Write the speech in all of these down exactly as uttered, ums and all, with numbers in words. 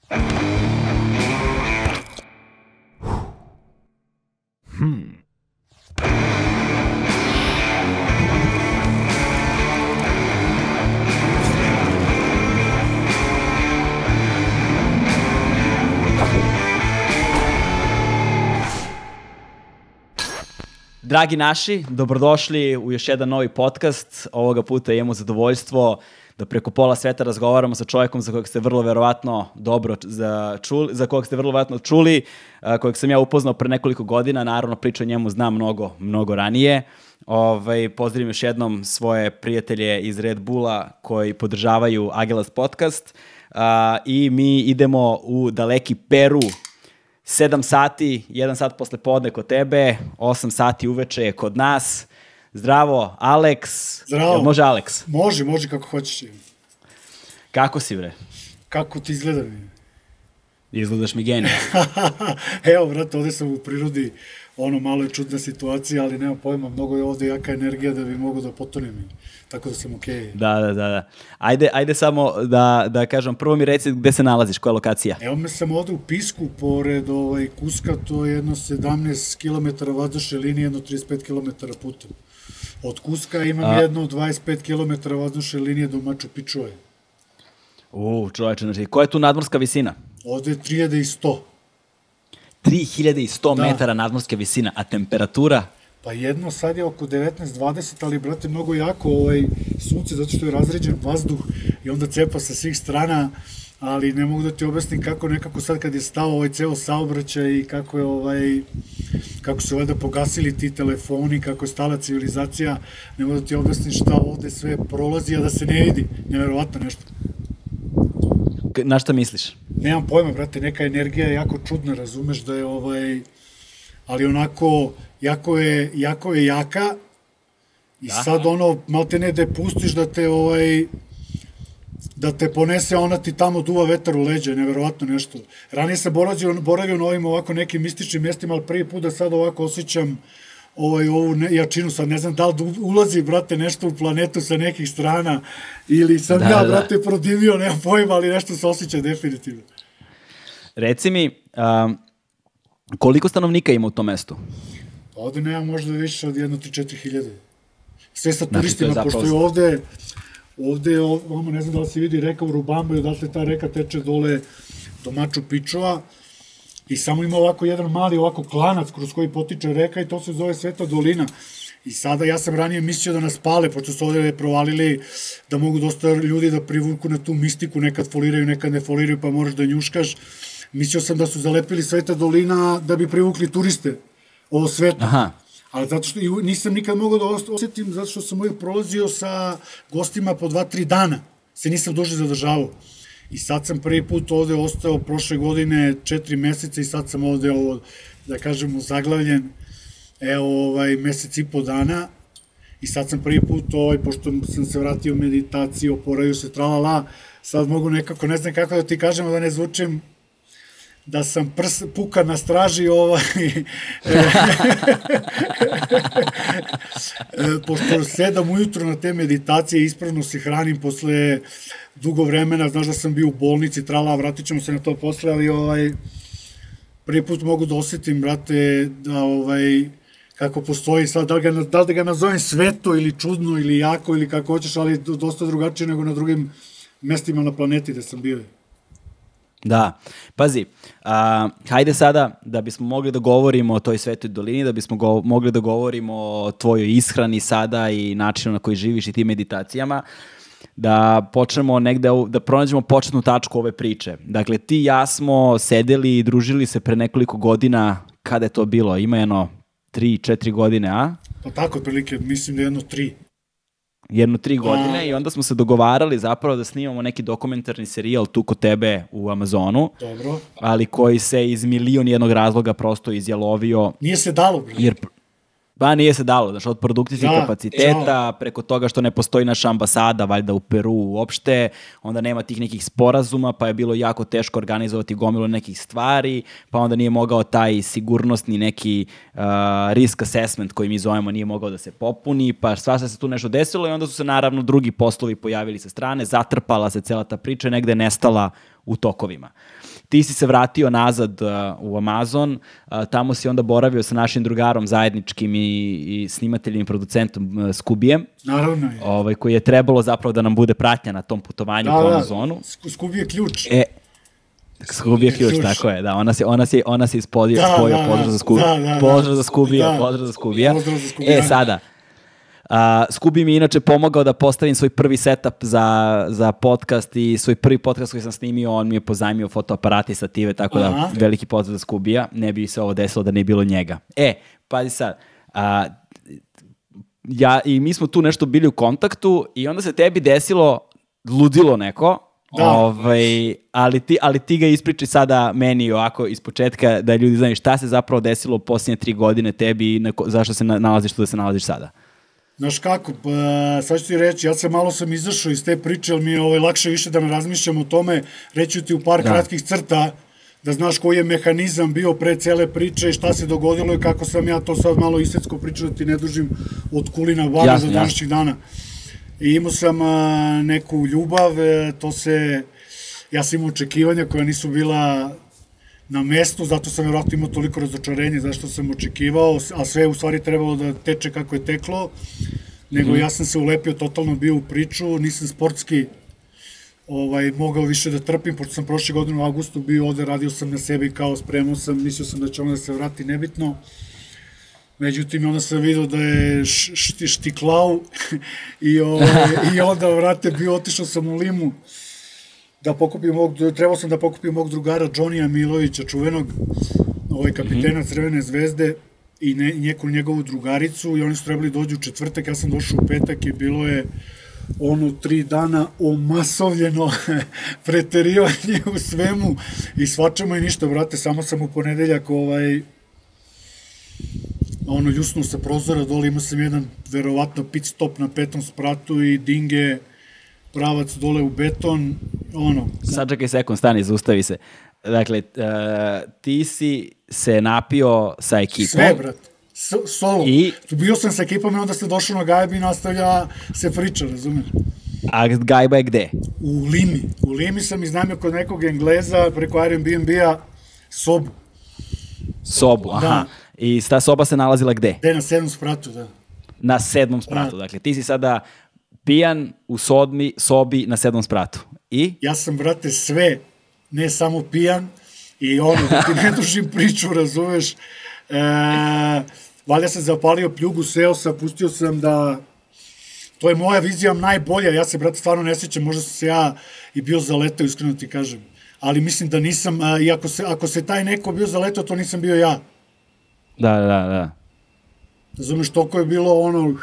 Hmm. Dragi naši, dobrodošli u još jedan novi podcast. Ovoga puta imamo zadovoljstvo da preko pola sveta razgovaramo sa čovjekom za kojeg ste vrlo verovatno dobro za, čuli, za kojeg ste vrlo verovatno čuli, kojeg sam ja upoznao pre nekoliko godina, naravno priča o njemu znam mnogo, mnogo ranije. Ovaj, pozdravim još jednom svoje prijatelje iz Red Bulla koji podržavaju Agelas podcast uh, i mi idemo u daleki Peru. sedam sati, jedan sat posle podne kod tebe, osam sati uveče je kod nas. Zdravo, Alex. Zdravo. Jel može Alex? Može, može kako hoćeš. Kako si, bre? Kako ti izgleda mi? Izgledaš mi genije. Evo, brate, ovde sam u prirodi, ono, malo je čudna situacija, ali nema pojma, mnogo je ovde jaka energija da bi mogu da potonem. Tako da sam okej. Okay. Da, da, da, da. Ajde, ajde samo da, da kažem, prvo mi reci gde se nalaziš, koja je lokacija? Evo me sam ovde u Pisku, pored ovaj, Kuska, to je jedno sedamnaest kilometara vazdušne linije, jedno trideset pet kilometara putem. Od Kuska imam A... jedno dvadeset pet kilometara vazdušne linije do Machu Picchua. U, čoveče, znači, koja je tu nadmorska visina? Ovde je tri hiljade sto. tri hiljade sto da. metara nadmorska visina, a temperatura? Pa jedno sad je oko devetnaest dvadeset, ali, brate, mnogo jako ovaj, sunce, zato što je razređen vazduh i onda cepa sa svih strana, ali ne mogu da ti objasnim kako nekako sad kad je stao ovaj ceo saobraćaj i kako je ovaj, kako su valjda pogasili ti telefoni, kako je stala civilizacija, ne mogu da ti objasnim šta ovde sve prolazi, a da se ne vidi. Neverovatno nešto. Na šta misliš? Nemam pojma, brate, neka energija je jako čudna, razumeš da je ovaj, ali onako, jako je, jako je jaka i da. Sad ono, malte ne da je pustiš da te ovaj, da te ponese, ona ti tamo duva vetar u leđa, neverovatno nešto. Ranije sam boravio, boravio na ovim ovako nekim mističnim mjestima, ali prvi put da sad ovako osjećam ovaj, ovu ne, jačinu, sad ne znam da li ulazi, brate, nešto u planetu sa nekih strana ili sam da, ja, da. brate, prodivio, nemam pojma, ali nešto se osjeća definitivno. Reci mi, um, koliko stanovnika ima u tom mestu? Ovde nema možda više od jedno tri četiri hiljade. Sve sa turistima, znači, je pošto je ovde, ovde, ovde, ne znam da li se vidi reka u Rubambu i odatle ta reka teče dole do Machu Picchua i samo ima ovako jedan mali ovako klanac kroz koji potiče reka i to se zove Sveta dolina. I sada ja sam ranije mislio da nas pale, pošto su ovde provalili da mogu dosta ljudi da privuku na tu mistiku, nekad foliraju, nekad ne foliraju, pa moraš da njuškaš. Mislio sam da su zalepili Sveta dolina da bi privukli turiste ovo svetu. Aha. Ali zato što nisam nikad mogao da osjetim, zato što sam uvijek prolazio sa gostima po dva, tri dana. Se nisam duže zadržavao. I sad sam prvi put ovde ostao prošle godine četiri meseca i sad sam ovde, ovo, da kažem, zaglavljen, evo, ovaj, mesec i po dana. I sad sam prvi put, ovaj, pošto sam se vratio u meditaciju, oporavio se, tralala, sad mogu nekako, ne znam kako da ti kažem, da ne zvučim da sam prs, puka na straži, ovaj, pošto sedam ujutro na te meditacije, ispravno se hranim posle dugo vremena, znaš da sam bio u bolnici, trala, vratit ćemo se na to posle, ali ovaj, prvi put mogu da osjetim, brate, da ovaj, kako postoji sad, da li, ga, da li da ga nazovem sveto ili čudno ili jako ili kako hoćeš, ali dosta drugačije nego na drugim mestima na planeti gde sam bio. Da, pazi, a, hajde sada da bismo mogli da govorimo o toj Svetoj dolini, da bismo go, mogli da govorimo o tvojoj ishrani sada i načinu na koji živiš i tim meditacijama, da počnemo negde, da pronađemo početnu tačku ove priče. Dakle, ti i ja smo sedeli i družili se pre nekoliko godina, kada je to bilo? Ima jedno tri, četiri godine, a? Pa tako, otprilike, mislim da je jedno tri. jedno tri godine a... i onda smo se dogovarali zapravo da snimamo neki dokumentarni serijal tu kod tebe u Amazonu. Dobro. Ali koji se iz milion jednog razloga prosto izjalovio. Nije se dalo, bre. Jer, pa nije se dalo, znači od produkcijskih da, kapaciteta, čao. Preko toga što ne postoji naša ambasada, valjda u Peru uopšte, onda nema tih nekih sporazuma, pa je bilo jako teško organizovati gomilu nekih stvari, pa onda nije mogao taj sigurnosni neki uh, risk assessment koji mi zovemo, nije mogao da se popuni, pa svašta se tu nešto desilo i onda su se naravno drugi poslovi pojavili sa strane, zatrpala se cela ta priča, negde nestala u tokovima. Ti si se vratio nazad uh, u Amazon, uh, tamo si onda boravio sa našim drugarom zajedničkim i, i snimateljem i producentom uh, Skubijem. Naravno je. Ovaj, koji je trebalo zapravo da nam bude pratnja na tom putovanju da, po da. Amazonu. Skubi je ključ. E, Skubi je ključ, ključ, tako je, da, ona se, ona se, ona se ispodio, da, spojio, da, pozdrav za Skubija, da, da, pozdrav za Skubija, da, pozdrav za Skubija. Pozdrav za Skubija. E, sada, Uh, Skubi mi je inače pomogao da postavim svoj prvi setup za, za podcast i svoj prvi podcast koji sam snimio, on mi je pozajmio fotoaparate i stative, tako da Aha. veliki pozdrav za Skubija, ne bi se ovo desilo da ne bilo njega. E, pazi sad, uh, ja i mi smo tu nešto bili u kontaktu i onda se tebi desilo ludilo neko, da. Ovaj, ali, ti, ali ti ga ispriči sada meni ovako iz početka da ljudi znaju šta se zapravo desilo u posljednje tri godine tebi i na, zašto se nalaziš tu da se nalaziš sada. Znaš kako, pa, sad ću ti reći, ja sam malo sam izašao iz te priče, ali mi je ovaj, lakše više da ne razmišljam o tome, reću ti u par da. kratkih crta, da znaš koji je mehanizam bio pre cele priče i šta se dogodilo i kako sam ja to sad malo isecko pričao, da ti ne dužim od kulina vana za današnjih dana. I imao sam a, neku ljubav, e, to se, ja sam imao očekivanja koja nisu bila na mestu, zato sam vjerojatno imao toliko razočarenje zašto sam očekivao, a sve u stvari trebalo da teče kako je teklo, nego mm. ja sam se ulepio, totalno bio u priču, nisam sportski ovaj, mogao više da trpim, pošto sam prošle godine u avgustu bio ovde, radio sam na sebi kao spremao sam, mislio sam da će onda da se vrati nebitno, međutim onda sam vidio da je šti, štiklao i, ovaj, i onda vrate bio, otišao sam u Limu, da pokupim mog, trebao sam da pokupim mog drugara Džonija Milovića, čuvenog ovaj kapitena mm-hmm. Crvene zvezde i ne, neku njegovu drugaricu i oni su trebali dođu u četvrtak, ja sam došao u petak i bilo je ono tri dana omasovljeno preterivanje u svemu i svačemu i ništa, brate, samo sam u ponedeljak ovaj ono ljusnuo sa prozora dole, imao sam jedan verovatno pit stop na petom spratu i dinge pravac dole u beton, ono... Sad čekaj sekund, stani, zaustavi se. Dakle, uh, ti si se napio sa ekipom. Sve, brat. S solo. I... Bio sam sa ekipom i onda se došao na Gajbi i nastavlja se priča, razumiješ? A Gajba je gde? U Limi. U Limi sam iznajmio kod nekog Engleza preko Airbnb-a sobu. Sobu, aha. Da. I ta soba se nalazila gde? Gde, na sedmom spratu, da. Na sedmom spratu, da. Dakle, ti si sada pijan u sodmi, sobi na sedmom spratu. I? Ja sam, brate, sve, ne samo pijan, i ono, da ti ne dužim priču, razumeš, e, valjda sam zapalio pljugu, seo sam, pustio sam da, to je moja vizija najbolja, ja se, brate, stvarno ne sjećam, možda sam se ja i bio zaletao, iskreno ti kažem, ali mislim da nisam, a, i ako se, ako se taj neko bio zaletao, to nisam bio ja. Da, da, da. Razumeš, toliko je bilo ono...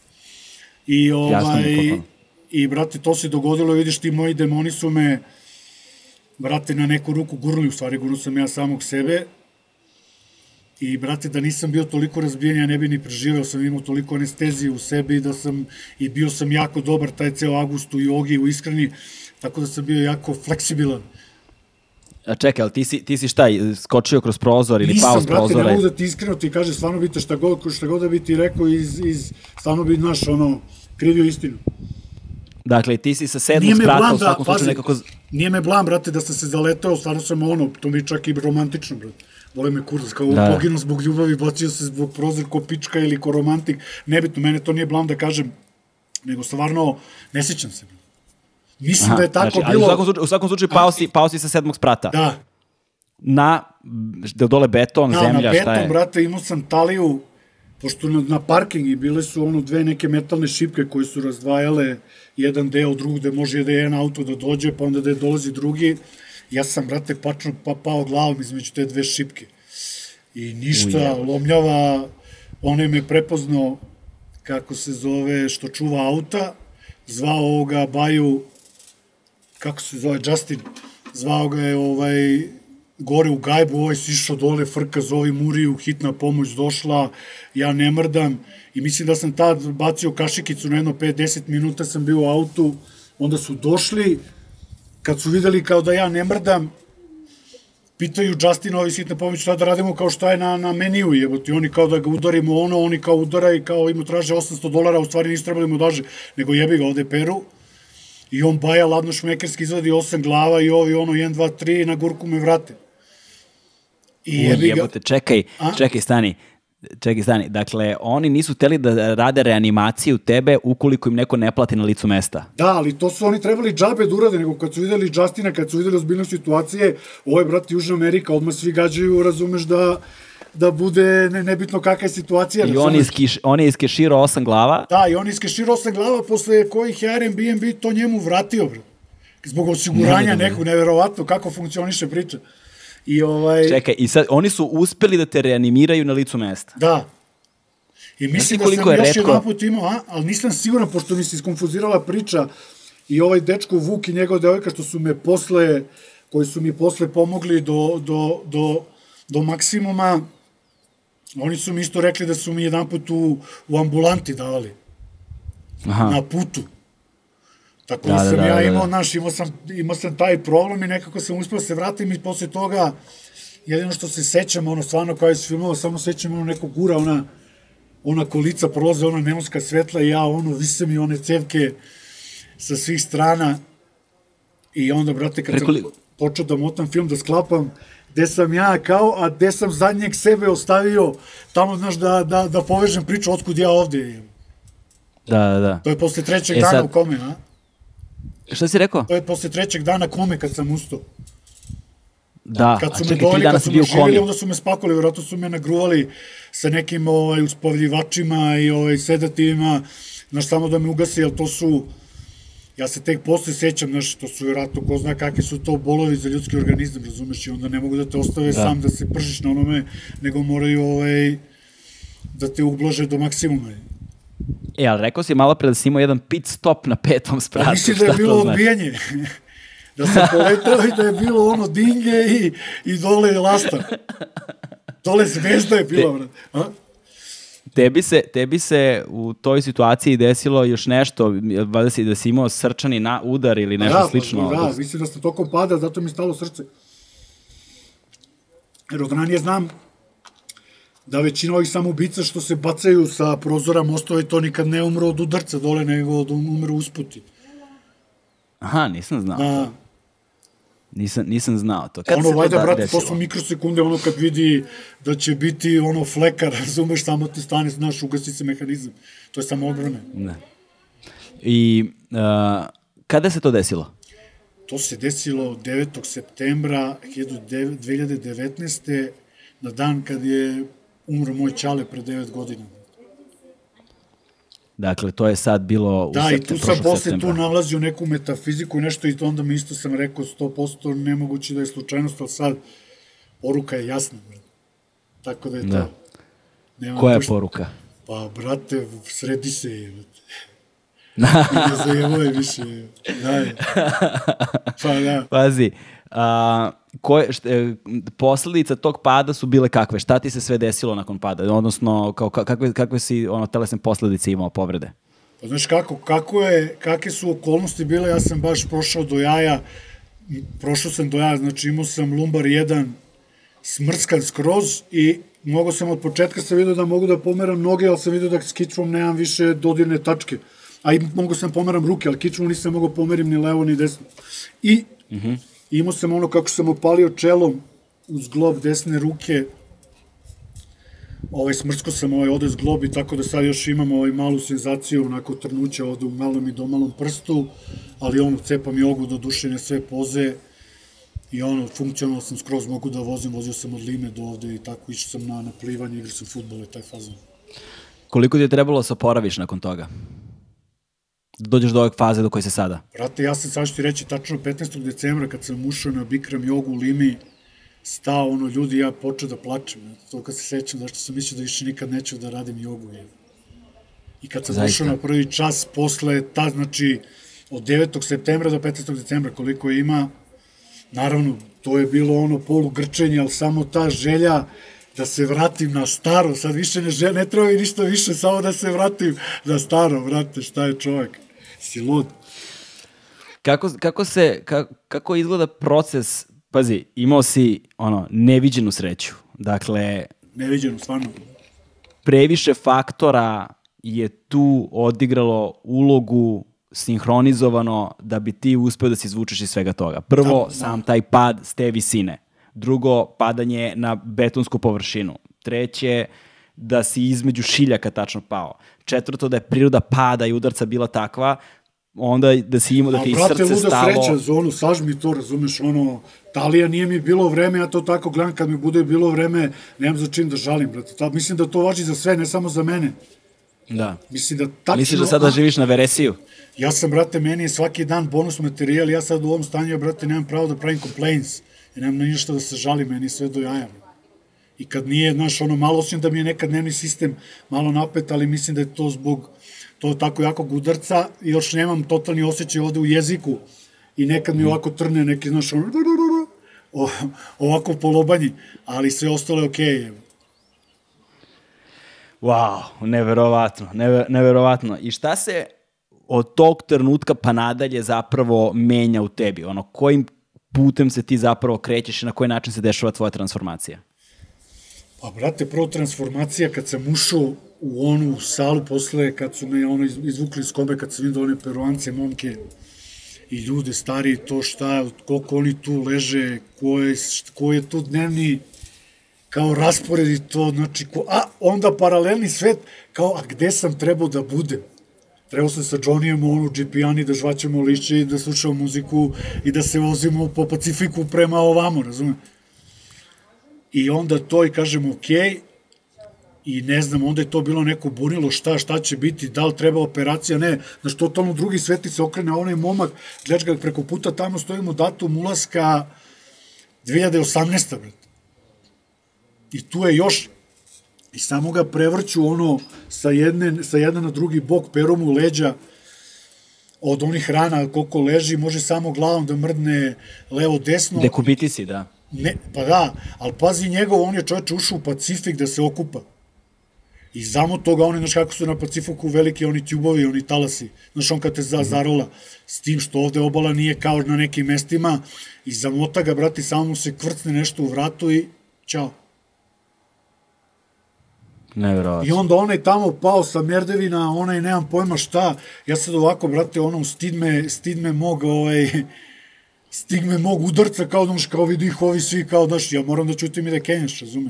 I, ovaj, i, brate, to se dogodilo, vidiš, ti moji demoni su me, brate, na neku ruku gurnuli, u stvari gurnu sam ja samog sebe. I, brate, da nisam bio toliko razbijen, ja ne bi ni preživeo, sam imao toliko anestezije u sebi, da sam, i bio sam jako dobar taj ceo avgust u jogi, u ishrani, tako da sam bio jako fleksibilan. A čekaj, ali ti si, ti si šta, skočio kroz prozor ili Nisam, pao s prozora? Nisam, brate, ne mogu da ti iskreno ti kaže, stvarno bi te šta god, šta god da bi ti rekao, iz, iz, stvarno bi, znaš, ono, krivio istinu. Dakle, ti si sa sedmog sprata, u svakom slučaju nekako... Nije me blam, brate, da sam se zaletao, stvarno sam ono, to mi je čak i romantično, brate. Vole me kurac, kao da. Poginuo zbog ljubavi, bacio se zbog prozor ko pička ili ko romantik, nebitno, mene to nije blam da kažem, nego stvarno, ne sjećam se, brate. Mislim Aha, da je tako znači, bilo... U svakom slučaju, u svakom slučaju pao, si, pao si sa sedmog sprata. Da. Na, dole beton, da, zemlja, beton, šta je? Na beton, brate, imao sam taliju, pošto na, na parkingi bile su ono dve neke metalne šipke koje su razdvajale jedan deo od drugog, gde može da je jedan auto da dođe, pa onda da je dolazi drugi. Ja sam, brate, pačno pa, pao glavom između te dve šipke. I ništa, Uje. lomljava, on je me prepoznao, kako se zove, što čuva auta, zvao ovoga Baju, kako se zove, Justin, zvao ga je ovaj, gore u Gajbu, ovaj si išao dole, frka, zove Muriju, hitna pomoć došla, ja ne mrdam, i mislim da sam tad bacio kašikicu na jedno pet do deset minuta, sam bio u autu, onda su došli, kad su videli kao da ja ne mrdam, pitaju Justinovi hitne pomoć šta da radimo, kao šta je na, na meniju, jeboti, oni kao da ga udarimo ono, oni kao udara i kao im traže osamsto dolara, u stvari nisu trebali mu daže, nego jebi ga ovde peru. I on baja ladno šmekerski izvadi osam glava i ovi ono jedan, dva, tri i na gurku me vrate. I jebi ga... Jebote, čekaj, A? čekaj, stani. Čekaj, stani. Dakle, oni nisu hteli da rade reanimaciju tebe ukoliko im neko ne plati na licu mesta. Da, ali to su oni trebali džabe da urade, nego kad su videli Justina, kad su videli ozbiljne situacije, ovo je, brate, Južna Amerika, odmah svi gađaju, razumeš da... da bude ne, nebitno kakva je situacija. I on, iskiš, on je iskeširao osam glava? Da, i on je iskeširao osam glava, posle kojih je Airbnb to njemu vratio, bro. Zbog osiguranja nekog, neverovatno, kako funkcioniše priča. I ovaj... Čekaj, i sad, oni su uspeli da te reanimiraju na licu mesta? Da. I mislim da sam još retko... jedan put imao, a? Ali nisam siguran, pošto mi se iskonfuzirala priča i ovaj dečko Vuk i njegov devojka, što su me posle, koji su mi posle pomogli do, do, do, do maksimuma. Oni su mi isto rekli da su mi jedan put u, u ambulanti davali. Aha. Na putu. Tako da, da sam da, ja imao, da, da. Naš, imao sam, imao sam taj problem i nekako sam uspio se vratim i posle toga, jedino što se sećam, ono, stvarno kao je s filmova, samo sećam ono nekog gura, ona, ona kolica prolaze, ona neonska svetla i ja, ono, vise mi one cevke sa svih strana i onda, brate, kad Prekoli... sam počeo da motam film, da sklapam, gde sam ja kao, a gde sam zadnjeg sebe ostavio, tamo, znaš, da, da, da povežem priču otkud ja ovde. Da, da, da. To je posle trećeg e, dana sad... u kome, a? Šta si rekao? To je posle trećeg dana kome kad sam ustao. Da, kad su a čekaj, tri dana si bio u komi. Onda su me spakuli, vjerojatno su me nagruvali sa nekim ovaj, uspavljivačima i ovaj, sedativima, znaš, samo da me ugasi, jer to su... Ja se tek posle sećam, znaš, to su vjerojatno, ko zna kakvi su to bolovi za ljudski organizam, razumeš, i onda ne mogu da te ostave da. sam da se pržiš na onome, nego moraju ovaj, da te ublaže do maksimuma. E, ali rekao si malo pre da si imao jedan pit stop na petom spratu. Mislim da je bilo odbijanje. Da sam poletao i da je bilo ono dinge i, i dole je lasta. Dole zvezda je bila, brad. A? Tebi se, tebi se u toj situaciji desilo još nešto, valjda si da si imao srčani na udar ili nešto da, slično? Da, da, mislim da sam tokom pada, zato mi stalo srce. Jer od ranije znam da većina ovih samoubica što se bacaju sa prozora mostova i to nikad ne umru od udarca dole, nego od umru usputi. Aha, nisam znao. Da. Nisam, nisam znao to. Kad ono, se vajda, to brate, to su mikrosekunde, ono kad vidi da će biti ono fleka, razumeš, samo ti stane, znaš, ugasi se mehanizam. To je samo odbrane. Ne. I uh, kada se to desilo? To se desilo devetog septembra dve hiljade devetnaeste. na dan kad je umro moj ćale pre devet godina. Dakle, to je sad bilo u da, septembru. Da, i tu sam posle tu nalazio neku metafiziku i nešto i to onda mi isto sam rekao sto posto nemoguće da je slučajnost, ali sad poruka je jasna. Tako da je da. to. Nema Koja je pošto... poruka? Pa, brate, sredi se je. Ne zajevoj više. Da, pa da. Pazi, a, koje, šte, posledica tog pada su bile kakve? Šta ti se sve desilo nakon pada? Odnosno, kao, kakve, kakve si ono, telesne posledice imao, povrede? Pa znaš kako, kako je, kakve su okolnosti bile, ja sam baš prošao do jaja, prošao sam do jaja, znači imao sam lumbar jedan smrskan skroz i mogo sam od početka sam vidio da mogu da pomeram noge, ali sam vidio da s kičvom nemam više dodirne tačke. A i mogo sam pomeram ruke, ali kičvom nisam mogo pomerim ni levo ni desno. I uh -huh. imao sam ono kako sam opalio čelom uz glob desne ruke, ovaj, smrsko sam ovaj ovde zglob i tako da sad još imam ovaj malu senzaciju, onako trnuća ovde u malom i domalom prstu, ali ono cepam jogu do dušenja sve poze i ono, funkcionalno sam skroz mogu da vozim, vozio sam od Lime do ovde i tako, išao sam na, na plivanje, igrao sam fudbal i taj fazon. Koliko ti je trebalo da se oporaviš nakon toga? Dođeš do ove faze do koje se sada? Brate, ja sam sad što ti reći, tačno petnaestog decembra kad sam ušao na Bikram jogu u Limi, stao ono ljudi, ja počeo da plačem. To kad se sećam, zašto sam mislio da više nikad neću da radim jogu. I kad sam Zaista. ušao na prvi čas, posle ta, znači, od devetog septembra do petnaestog decembra, koliko ima, naravno, to je bilo ono polugrčenje, ali samo ta želja da se vratim na staro, sad više ne želim, ne treba mi ništa više, samo da se vratim na staro, vrate, šta je čovjek, si lud. Kako, kako se, kako, kako izgleda proces, pazi, imao si, ono, neviđenu sreću, dakle... Neviđenu, stvarno. Previše faktora je tu odigralo ulogu sinhronizovano da bi ti uspeo da se izvučeš iz svega toga. Prvo, da, sam taj pad s te visine. Drugo, padanje na betonsku površinu. Treće, da si između šiljaka tačno pao. Četvrto, da je priroda pada i udarca bila takva, onda da si imao da ti iz srce stalo... A brate, luda sreća, zonu, sažmi to, razumeš, ono, Talija nije mi bilo vreme, ja to tako gledam, kad mi bude bilo vreme, nemam za čim da žalim, brate. Ta, mislim da to važi za sve, ne samo za mene. Da. Mislim da tačno... Misliš da sada živiš na veresiju? Ja sam, brate, meni je svaki dan bonus materijal, ja sad u ovom stanju, brate, nemam pravo da pravim complaints, i nemam na ništa da se žalim, meni sve do jaja. I kad nije, znaš, ono, malo osim da mi je nekad dnevni sistem malo napet, ali mislim da je to zbog to tako jakog udarca i još nemam totalni osjećaj ovde u jeziku i nekad mi ovako trne neki, znaš, ono, o, ovako polobanji, ali sve ostalo je okej. Okay. Wow, neverovatno, never, neverovatno. I šta se od tog trenutka pa nadalje zapravo menja u tebi? Ono, kojim putem se ti zapravo krećeš i na koji način se dešava tvoja transformacija? Pa, brate, prvo transformacija kad sam ušao u onu salu posle, kad su me ono izvukli iz kobe, kad sam vidio one peruance, momke i ljude stariji, to šta, koliko oni tu leže, ko je, ko je tu dnevni kao raspored i to, znači, ko, a onda paralelni svet, kao, a gde sam trebao da budem? Trebao sam sa Johnnyjem u onu džipijani da žvaćemo lišće i da slušamo muziku i da se vozimo po Pacifiku prema ovamo, razumem? I onda to i kažem, okej, i ne znam, onda je to bilo neko bunilo, šta, šta će biti, da li treba operacija, ne, znaš, totalno drugi sveti se okrene, a onaj momak, gledaš ga preko puta, tamo stojimo datum ulaska dve hiljade osamnaeste. Brate. I tu je još, i samo ga prevrću ono, sa jedne, sa jedne na drugi bok, peru mu leđa, od onih rana, koliko leži, može samo glavom da mrdne levo-desno. Dekubitisi, da. Ne, pa da, ali pazi njegov, on je čovječ ušao u Pacifik da se okupa. I zamo toga, oni, znaš kako su na Pacifiku veliki, oni tjubovi, oni talasi, znaš, on kad te za, zarola, s tim što ovde obala nije kao na nekim mestima, i zamota ga, brati, samo mu se kvrcne nešto u vratu i ćao. Neverovatno. I onda onaj tamo pao sa merdevina, onaj nemam pojma šta, ja sad ovako, brate, ono, stid me, stid me mog, ovaj, stid me mog udarca, kao, znaš, kao vidi ih ovi svi, kao, daš, ja moram da čutim i da kenjaš, razumem.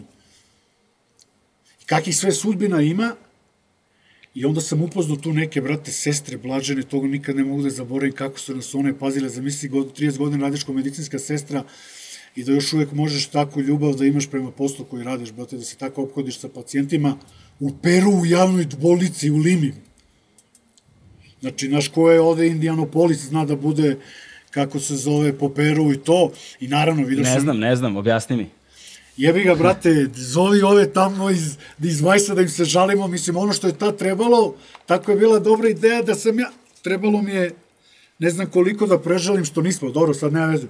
Kakih sve sudbina ima, i onda sam upoznao tu neke, brate, sestre blažene, toga nikad ne mogu da zaboravim kako su nas one pazile, zamisli trideset godina radiš kao medicinska sestra i da još uvek možeš takvu ljubav da imaš prema poslu koji radiš, brate, da se tako ophodiš sa pacijentima u Peru, u javnoj bolnici, u Limi. Znači, naš ko je ovde Indianapolis, zna da bude, kako se zove, po Peru i to, i naravno vidio sam... Ne znam, ne znam, objasni mi. Jebi ga, brate, zovi ove tamo iz, iz Vajsa da im se žalimo, mislim, ono što je tad trebalo, tako je bila dobra ideja da sam ja, trebalo mi je, ne znam koliko da prežalim što nismo, dobro, sad nema veze.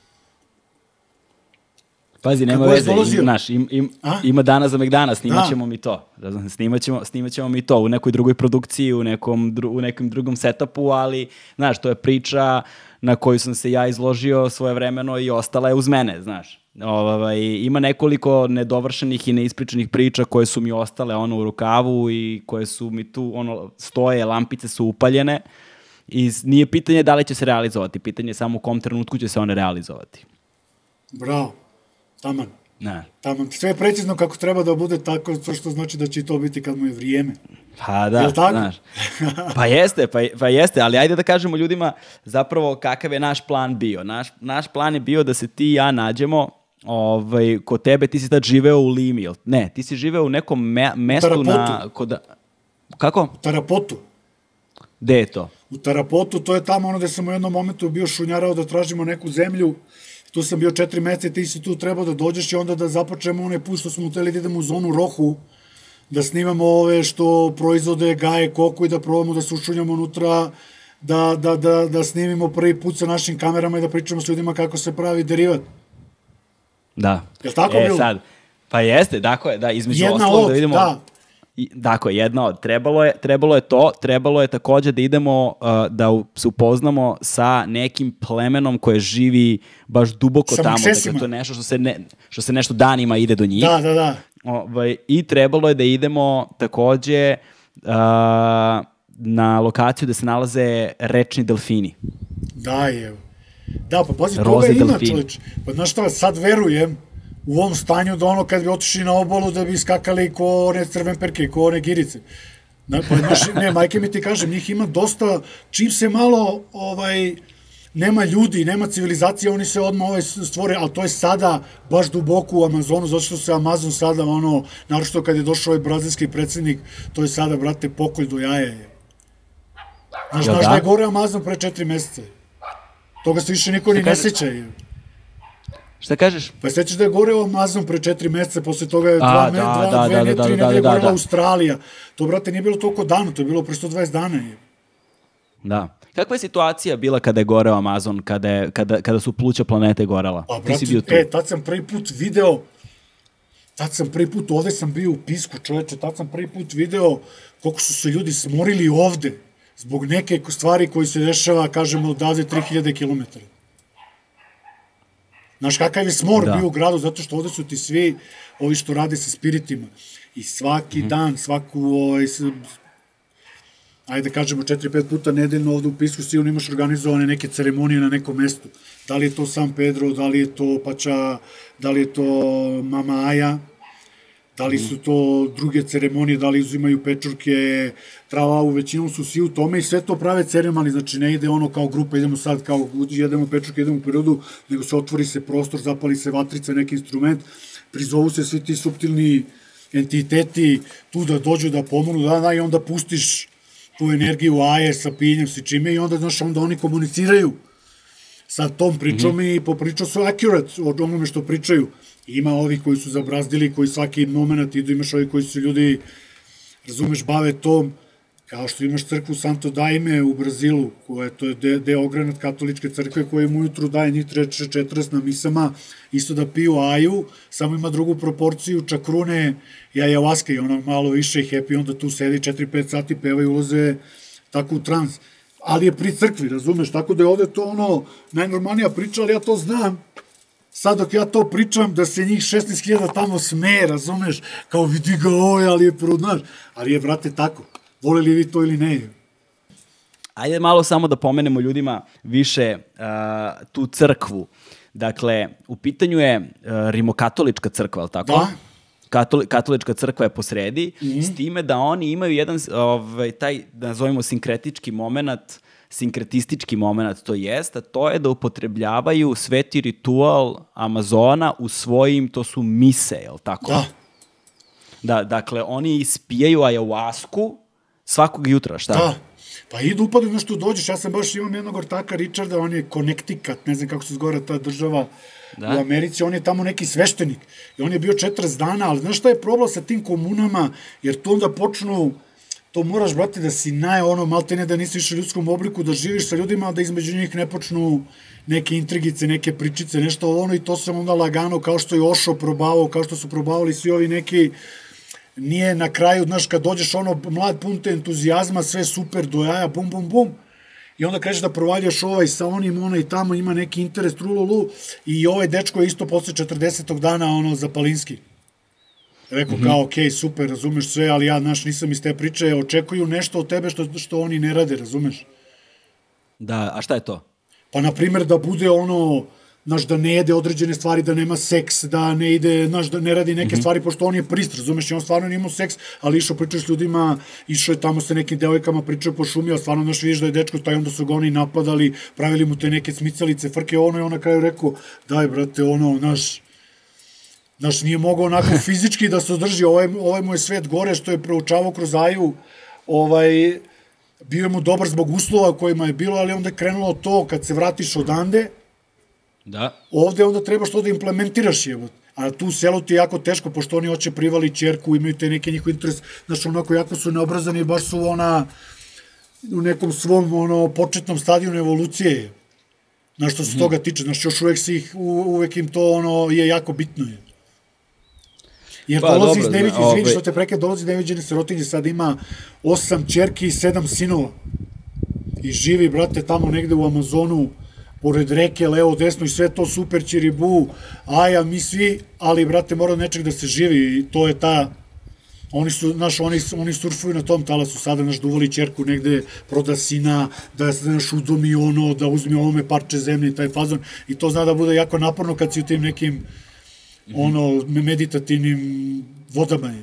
Pazi, nema veze, znaš, im, im, ima dana za megdana, snimat ćemo mi to, snimat ćemo, snimat ćemo mi to u nekoj drugoj produkciji, u nekom, u nekom drugom setupu, ali, znaš, to je priča na koju sam se ja izložio svojevremeno i ostala je uz mene, znaš. Ovaj, ima nekoliko nedovršenih i neispričanih priča koje su mi ostale ono u rukavu i koje su mi tu ono stoje, lampice su upaljene i nije pitanje da li će se realizovati, pitanje je samo u kom trenutku će se one realizovati. Bravo, taman. Ne. Taman. Sve je precizno kako treba da bude tako, to što znači da će to biti kad mu je vrijeme. Pa da, znaš. Pa jeste, pa, pa jeste, ali ajde da kažemo ljudima zapravo kakav je naš plan bio. Naš, naš plan je bio da se ti i ja nađemo ovaj, kod tebe, ti si tad živeo u Limi, ne, ti si živeo u nekom me, mestu na... Kod, kako? U Tarapotu. Gde je to? U Tarapotu, to je tamo ono gde sam u jednom momentu bio šunjarao da tražimo neku zemlju, tu sam bio četiri meseca, ti si tu trebao da dođeš i onda da započnemo onaj put što smo hteli da idemo u zonu Rohu, da snimamo ove što proizvode, gaje, koku i da probamo da se ušunjamo unutra, da, da, da, da snimimo prvi put sa našim kamerama i da pričamo s ljudima kako se pravi derivat. Da. Je li tako e, bilo? Sad, pa jeste, tako je, da, između jedna ostalog od, da vidimo... Da. I, dakle, jedna od. Trebalo je, trebalo je to, trebalo je takođe da idemo, uh, da u, se upoznamo sa nekim plemenom koje živi baš duboko sa tamo. Maksesima. Dakle, to je nešto što se, ne, što se nešto danima ide do njih. Da, da, da. Ovaj, I trebalo je da idemo takođe uh, na lokaciju gde se nalaze rečni delfini. Da, je. Da, pa pazi, toga ima, čovječ. Pa znaš šta, sad verujem u ovom stanju da ono kad bi otišli na obalu da bi skakali ko one crvenperke, ko one girice. Pa, znaš, ne, majke mi ti kažem, njih ima dosta, čim se malo, ovaj, nema ljudi, nema civilizacije, oni se odmah ovaj stvore, ali to je sada baš duboko u Amazonu, zato što se Amazon sada, ono, naročito kad je došao ovaj brazilski predsjednik, to je sada, brate, pokolj do jaja. Znaš, znaš da je gore Amazon pre četiri meseca. Toga se više niko ni ne seća. Šta kažeš? Pa sećaš da je goreo Amazon pre četiri meseca, posle toga je dva, dva, dva, dve, ne, tri nedelje gorela Australija. To, brate, nije bilo toliko dana, to je bilo pre sto dvadeset dana. Da. Kakva je situacija bila kada je goreo Amazon, kada, je, kada, kada su pluća planete gorela? Pa, brate, e, tad sam prvi put video, tad sam prvi put, ovde sam bio u Pisku, čoveče, tad sam prvi put video koliko su se ljudi smorili ovde, zbog neke stvari koji se dešava, kažemo, odavde tri hiljade kilometara. Znaš, kakav je smor bio u gradu, zato što ovde su ti svi ovi što rade sa spiritima. I svaki dan, svaku, ovaj, ajde da kažemo, četiri, pet puta nedeljno ovde u Pisku sigurno imaš organizovane neke ceremonije na nekom mestu. Da li je to San Pedro, da li je to Pača, da li je to Mama Aja, da li su to druge ceremonije, da li uzimaju pečurke, trava, u većinom su svi u tome i sve to prave ceremonije, znači ne ide ono kao grupa, idemo sad kao jedemo pečurke, idemo u prirodu, nego se otvori se prostor, zapali se vatrica, neki instrument, prizovu se svi ti suptilni entiteti tu da dođu da pomognu, da, da, i onda pustiš tu energiju aje sa piljem, sa čime i onda, znaš, onda oni komuniciraju sa tom pričom i po priču su accurate od onome što pričaju. Ima ovi koji su zabrazdili, koji svaki moment idu, imaš ovi koji su ljudi, razumeš, bave tom, kao što imaš crkvu Santo Daime u Brazilu, koja to je deo ogranat katoličke crkve, koja im ujutru daje njih četrdeset na misama, isto da piju aju, samo ima drugu proporciju, čakrune i ajavaske i ono malo više i happy, onda tu sedi četiri pet sati, pevaju, ulaze tako u trans. Ali je pri crkvi, razumeš, tako da je ovde to ono najnormalnija priča, ali ja to znam. Sad dok ja to pričam, da se njih šesnaest hiljada tamo sme, razumeš, kao vidi ga ovaj, ali je prudnaš, ali je, brate, tako. Vole li vi to ili ne? Ajde malo samo da pomenemo ljudima više uh, tu crkvu. Dakle, u pitanju je uh, rimokatolička crkva, ali tako? Da. Katoli, katolička crkva je posredi, mm-hmm. s time da oni imaju jedan, ovaj, taj, da nazovimo, sinkretički moment, sinkretistički moment, to jest, a to je da upotrebljavaju sveti ritual Amazona u svojim, to su mise, je li tako? Da. Da, dakle, oni ispijaju ayahuasku svakog jutra, šta? Da, pa idu upadu na što dođeš, ja sam baš imam jednog ortaka Richarda, on je Connecticut, ne znam kako se zgora ta država da. U Americi, on je tamo neki sveštenik i on je bio četrdeset dana, ali znaš šta je problem sa tim komunama, jer tu onda počnu, to moraš, brate, da si naj, ono, malte ne da nisi više u ljudskom obliku, da živiš sa ljudima, da između njih ne počnu neke intrigice, neke pričice, nešto ono, i to sam onda lagano, kao što je Ošo probavao, kao što su probavali svi ovi neki, nije na kraju, znaš, kad dođeš ono, mlad, pun te entuzijazma, sve super, do jaja, bum, bum, bum, i onda kažeš da provaljaš ovaj sa onim, ona i tamo ima neki interes, trululu, i ovaj dečko je isto posle četrdesetog dana, ono, Zapalinski. Rekao, kao, okej, super, razumeš sve, ali ja, znaš, nisam iz te priče, očekuju nešto od tebe što, što oni ne rade, razumeš? Da, a šta je to? Pa, na primjer, da bude ono, znaš, da ne jede određene stvari, da nema seks, da ne ide, znaš, da ne radi neke stvari, pošto on je prist, razumeš, i on stvarno nije imao seks, ali išao pričao s ljudima, išao je tamo sa nekim devojkama, pričao po šumi, ali stvarno, znaš, vidiš da je dečko, taj onda su ga oni napadali, pravili mu te neke smicalice, frke, ono, i on na kraju rekao, daj, brate, ono, znaš, znaš, nije mogao onako fizički da se održi, ovaj, ovaj mu je svet gore, što je proučavao kroz aju, ovaj, bio je mu dobar zbog uslova kojima je bilo, ali onda je krenulo to, kad se vratiš odande, da. Ovde onda trebaš to da implementiraš, jebot. A tu u selu ti je jako teško, pošto oni hoće privali ćerku, imaju te neke njihov interes, znaš, onako jako su neobrazani, baš su ona, u nekom svom, ono, početnom stadiju evolucije, znaš, što se toga tiče, znaš, još uvek si ih, uvek im to, ono, je jako bitno, je. Jer pa, dolazi iz neviđe, izvini ove... što te preke, dolazi iz neviđene sirotinje, sad ima osam ćerki i sedam sinova. I živi, brate, tamo negde u Amazonu, pored reke, levo, desno i sve to super, Čiribu, Aja, mi svi, ali, brate, mora nečeg da se živi i to je ta Oni su, znaš, oni, oni surfuju na tom talasu, sada, znaš, da uvoli čerku negde, proda sina, da, znaš, udomi ono, da uzme ovome parče zemlje, taj fazon, i to zna da bude jako naporno kad si u tim nekim, mm-hmm. ono, meditativnim vodama.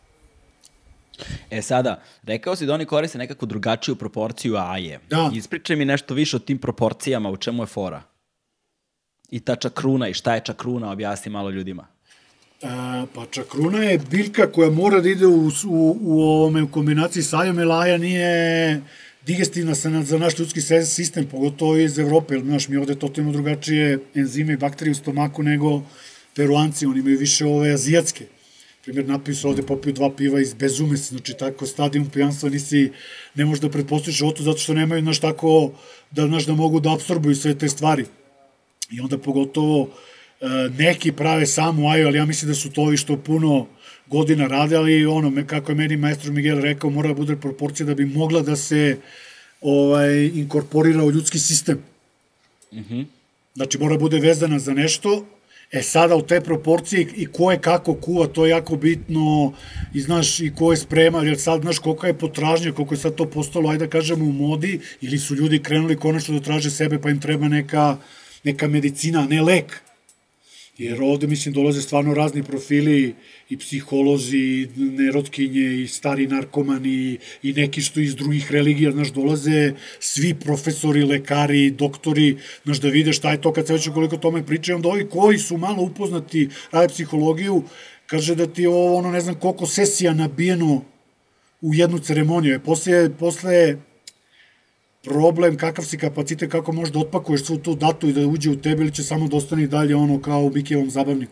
E sada, rekao si da oni koriste nekako drugačiju proporciju aje. Da. Ispričaj mi nešto više o tim proporcijama, u čemu je fora. I ta čakruna, i šta je čakruna, objasni malo ljudima. A, pa čakruna je biljka koja mora da ide u, u, u, ovome, u kombinaciji sa ajom, jer aja nije digestivna za naš ljudski sistem, pogotovo iz Evrope, jer znaš, mi ovde totalno drugačije enzime i bakterije u stomaku nego Peruanci, oni imaju više ove azijatske. Primjer, napiju se ovde, popiju dva piva iz bezume, znači tako stadijum pijanstva nisi, ne možeš da pretpostaviš životu zato što nemaju, znaš, tako, da, znaš, da mogu da apsorbuju sve te stvari. I onda pogotovo neki prave samu aju, ali ja mislim da su to ovi što puno godina rade, ali ono, kako je meni maestro Miguel rekao, mora da bude proporcija da bi mogla da se ovaj, inkorporira u ljudski sistem. Mm-hmm. Znači, mora da bude vezana za nešto. E sada u te proporcije i ko je kako kuva, to je jako bitno i znaš i ko je sprema, jer sad znaš kolika je potražnja, koliko je sad to postalo, ajde da kažemo, u modi, ili su ljudi krenuli konačno da traže sebe pa im treba neka, neka medicina, a ne lek. Jer ovde, mislim, dolaze stvarno razni profili, i psiholozi, i nerotkinje, i stari narkomani, i neki što iz drugih religija, znaš, dolaze svi profesori, lekari, doktori, znaš, da vide šta je to, kad se već koliko tome pričaju, onda ovi koji su malo upoznati, rade psihologiju, kaže da ti ovo, ono, ne znam koliko sesija nabijeno u jednu ceremoniju. Posle, posle problem, kakav si kapacitet, kako možeš da otpakuješ svu tu datu i da uđe u tebe, ili će samo da ostane dalje ono kao u Mikijevom zabavniku.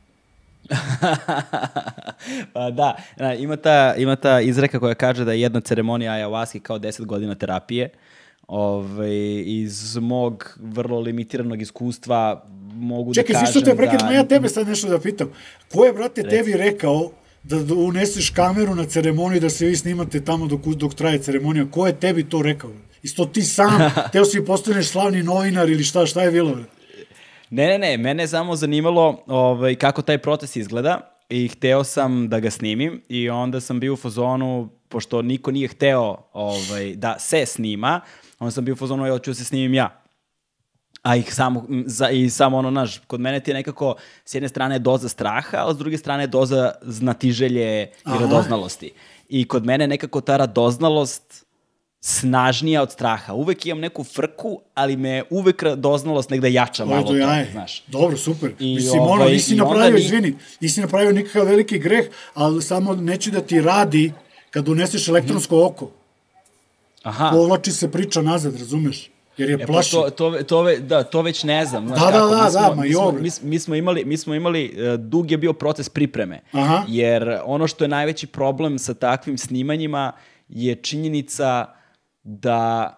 Pa da, ima ta, ima ta izreka koja kaže da je jedna ceremonija ayahuaski kao deset godina terapije. Ove, iz mog vrlo limitiranog iskustva mogu Čekaj, da kažem da... Čekaj, zisto te prekidam, ja tebe sad nešto da pitam. Ko je, brate, Reci. tebi rekao da uneseš kameru na ceremoniju da se vi snimate tamo dok, dok traje ceremonija? Ko je tebi to rekao? Isto ti sam, teo si postaneš slavni novinar ili šta, šta je bilo? Ne, ne, ne, mene je samo zanimalo ovaj, kako taj proces izgleda i hteo sam da ga snimim i onda sam bio u fazonu, pošto niko nije hteo ovaj, da se snima, onda sam bio u fazonu, ja ću da se snimim ja. A ih samo, za, i samo ono, naš, kod mene ti je nekako, s jedne strane doza straha, a s druge strane doza znatiželje i Aha. radoznalosti. I kod mene nekako ta radoznalost snažnija od straha. Uvek imam neku frku, ali me uvek radoznalost negde jača malo to, znaš. Dobro, super. I, Mislim, ovaj, ono, nisi napravio, ni... izvini, nisi napravio nikakav veliki greh, ali samo neće da ti radi kad uneseš elektronsko mm-hmm. oko. Aha. Povlači se priča nazad, razumeš? Jer je e, plaši. To, to, to, da, to već ne znam. Znaš, da, kako? da, da, mi smo, da, ma i ovo. Mi, mi smo imali, mi smo imali uh, dug je bio proces pripreme. Aha. Jer ono što je najveći problem sa takvim snimanjima je činjenica da,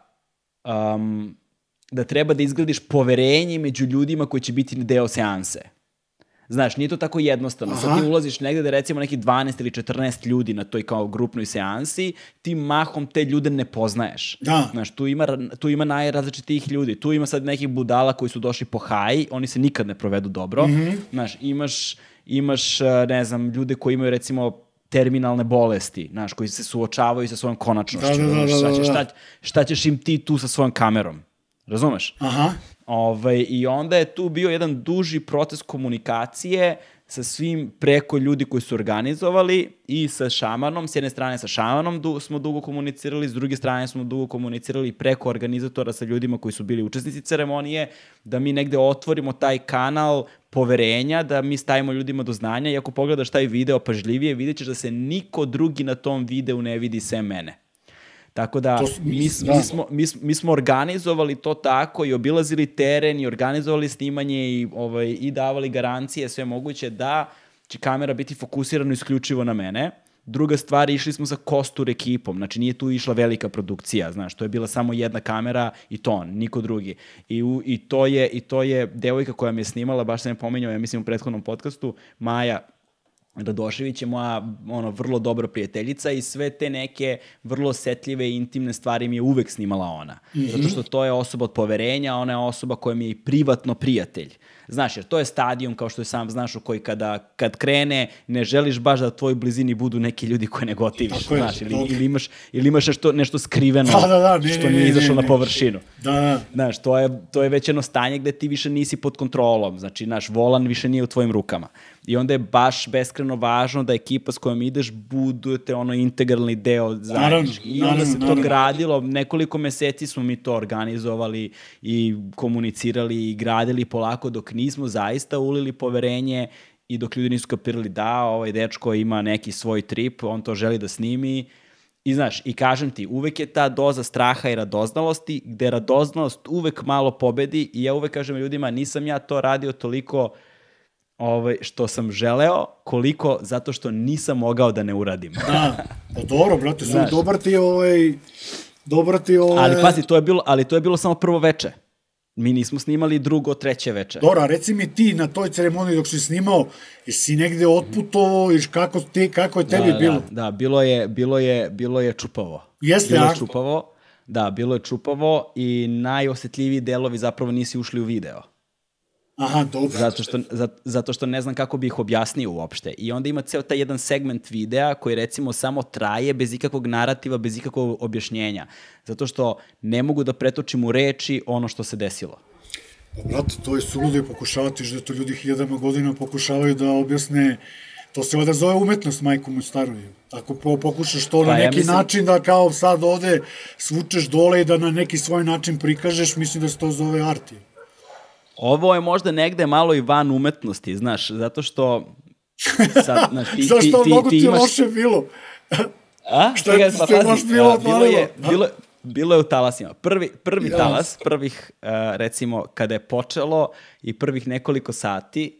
um, da treba da izgradiš poverenje među ljudima koji će biti deo seanse. Znaš, nije to tako jednostavno. Aha. Sad ti ulaziš negde da recimo neki dvanaest ili četrnaest ljudi na toj kao grupnoj seansi, ti mahom te ljude ne poznaješ. Da. Znaš, tu ima, tu ima najrazličitijih ljudi. Tu ima sad nekih budala koji su došli po haji, oni se nikad ne provedu dobro. Mm-hmm. Znaš, imaš, imaš, ne znam, ljude koji imaju recimo terminalne bolesti, znaš, koji se suočavaju sa svojom konačnošću. Da, da, da, da, da. Šta, šta ćeš im ti tu sa svojom kamerom? Razumeš? Aha. Ove, I onda je tu bio jedan duži proces komunikacije sa svim preko ljudi koji su organizovali i sa šamanom. S jedne strane sa šamanom du, smo dugo komunicirali, s druge strane smo dugo komunicirali preko organizatora sa ljudima koji su bili učesnici ceremonije, da mi negde otvorimo taj kanal poverenja, da mi stavimo ljudima do znanja i ako pogledaš taj video pažljivije, vidjet ćeš da se niko drugi na tom videu ne vidi sem mene. Tako da, to, mi, mi, smo, mi, mi smo organizovali to tako i obilazili teren i organizovali snimanje i, ovaj, i davali garancije, sve moguće da će kamera biti fokusirana isključivo na mene. Druga stvar, išli smo sa kostur ekipom, znači nije tu išla velika produkcija, znaš, to je bila samo jedna kamera i to on, niko drugi. I, u, i, to je, i to je devojka koja me je snimala, baš sam je pominjao, ja mislim u prethodnom podcastu, Maja Radošević je moja ono, vrlo dobra prijateljica i sve te neke vrlo osetljive i intimne stvari mi je uvek snimala ona. Mm-hmm. Zato što to je osoba od poverenja, ona je osoba koja mi je i privatno prijatelj. Znaš, jer to je stadijum, kao što je sam znaš, u koji kada, kad krene, ne želiš baš da u tvojoj blizini budu neki ljudi koje ne gotiviš, tako znaš, je, ili, ili imaš, ili imaš nešto, nešto skriveno da, da, da, ne, što ne, nije izašlo ne, ne, na površinu. Da, da. Znaš, to je, to je već jedno stanje gde ti više nisi pod kontrolom, znači, naš volan više nije u tvojim rukama. I onda je baš beskreno važno da ekipa s kojom ideš budete ono integralni deo zajednički. I onda naravno, se to naravno. gradilo, nekoliko meseci smo mi to organizovali i komunicirali i gradili polako dok nismo zaista ulili poverenje i dok ljudi nisu kapirali da ovaj dečko ima neki svoj trip, on to želi da snimi. I znaš, i kažem ti, uvek je ta doza straha i radoznalosti, gde radoznalost uvek malo pobedi i ja uvek kažem ljudima, nisam ja to radio toliko ovaj, što sam želeo, koliko zato što nisam mogao da ne uradim. Da, pa dobro, brate, znaš, dobar ti ovaj, dobar ti ovaj... Ali pazi, to je bilo, ali to je bilo samo prvo veče. Mi nismo snimali drugo, treće veče. Dobro, reci mi ti na toj ceremoniji dok si snimao, jesi negde otputovao, iš kako, ti, kako je tebi da, bilo? Da, da, bilo je, bilo je, bilo je čupavo. Jeste, bilo a? je čupavo, da, bilo je čupavo i najosetljiviji delovi zapravo nisi ušli u video. Aha, dobro. Zato što, zato što ne znam kako bih ih objasnio uopšte. I onda ima ceo taj jedan segment videa koji recimo samo traje bez ikakvog narativa, bez ikakvog objašnjenja. Zato što ne mogu da pretočim u reči ono što se desilo. Pa, brate, to je suludo i pokušavati, što to ljudi hiljadama godina pokušavaju da objasne. To se ovdje zove umetnost, majku mu staruju. Ako pokušaš to pa, na neki ja mislim... način da kao sad ovde svučeš dole i da na neki svoj način prikažeš, mislim da se to zove arti. Ovo je možda negde malo i van umetnosti, znaš, zato što... Sad, znaš, ti, Zašto ti, ti, mnogo ti, ti imaš... loše bilo? A? Šta je pa, ti baš bilo a, bilo, je, bilo, bilo je u talasima. Prvi, prvi ja. talas, prvih, uh, recimo, kada je počelo i prvih nekoliko sati,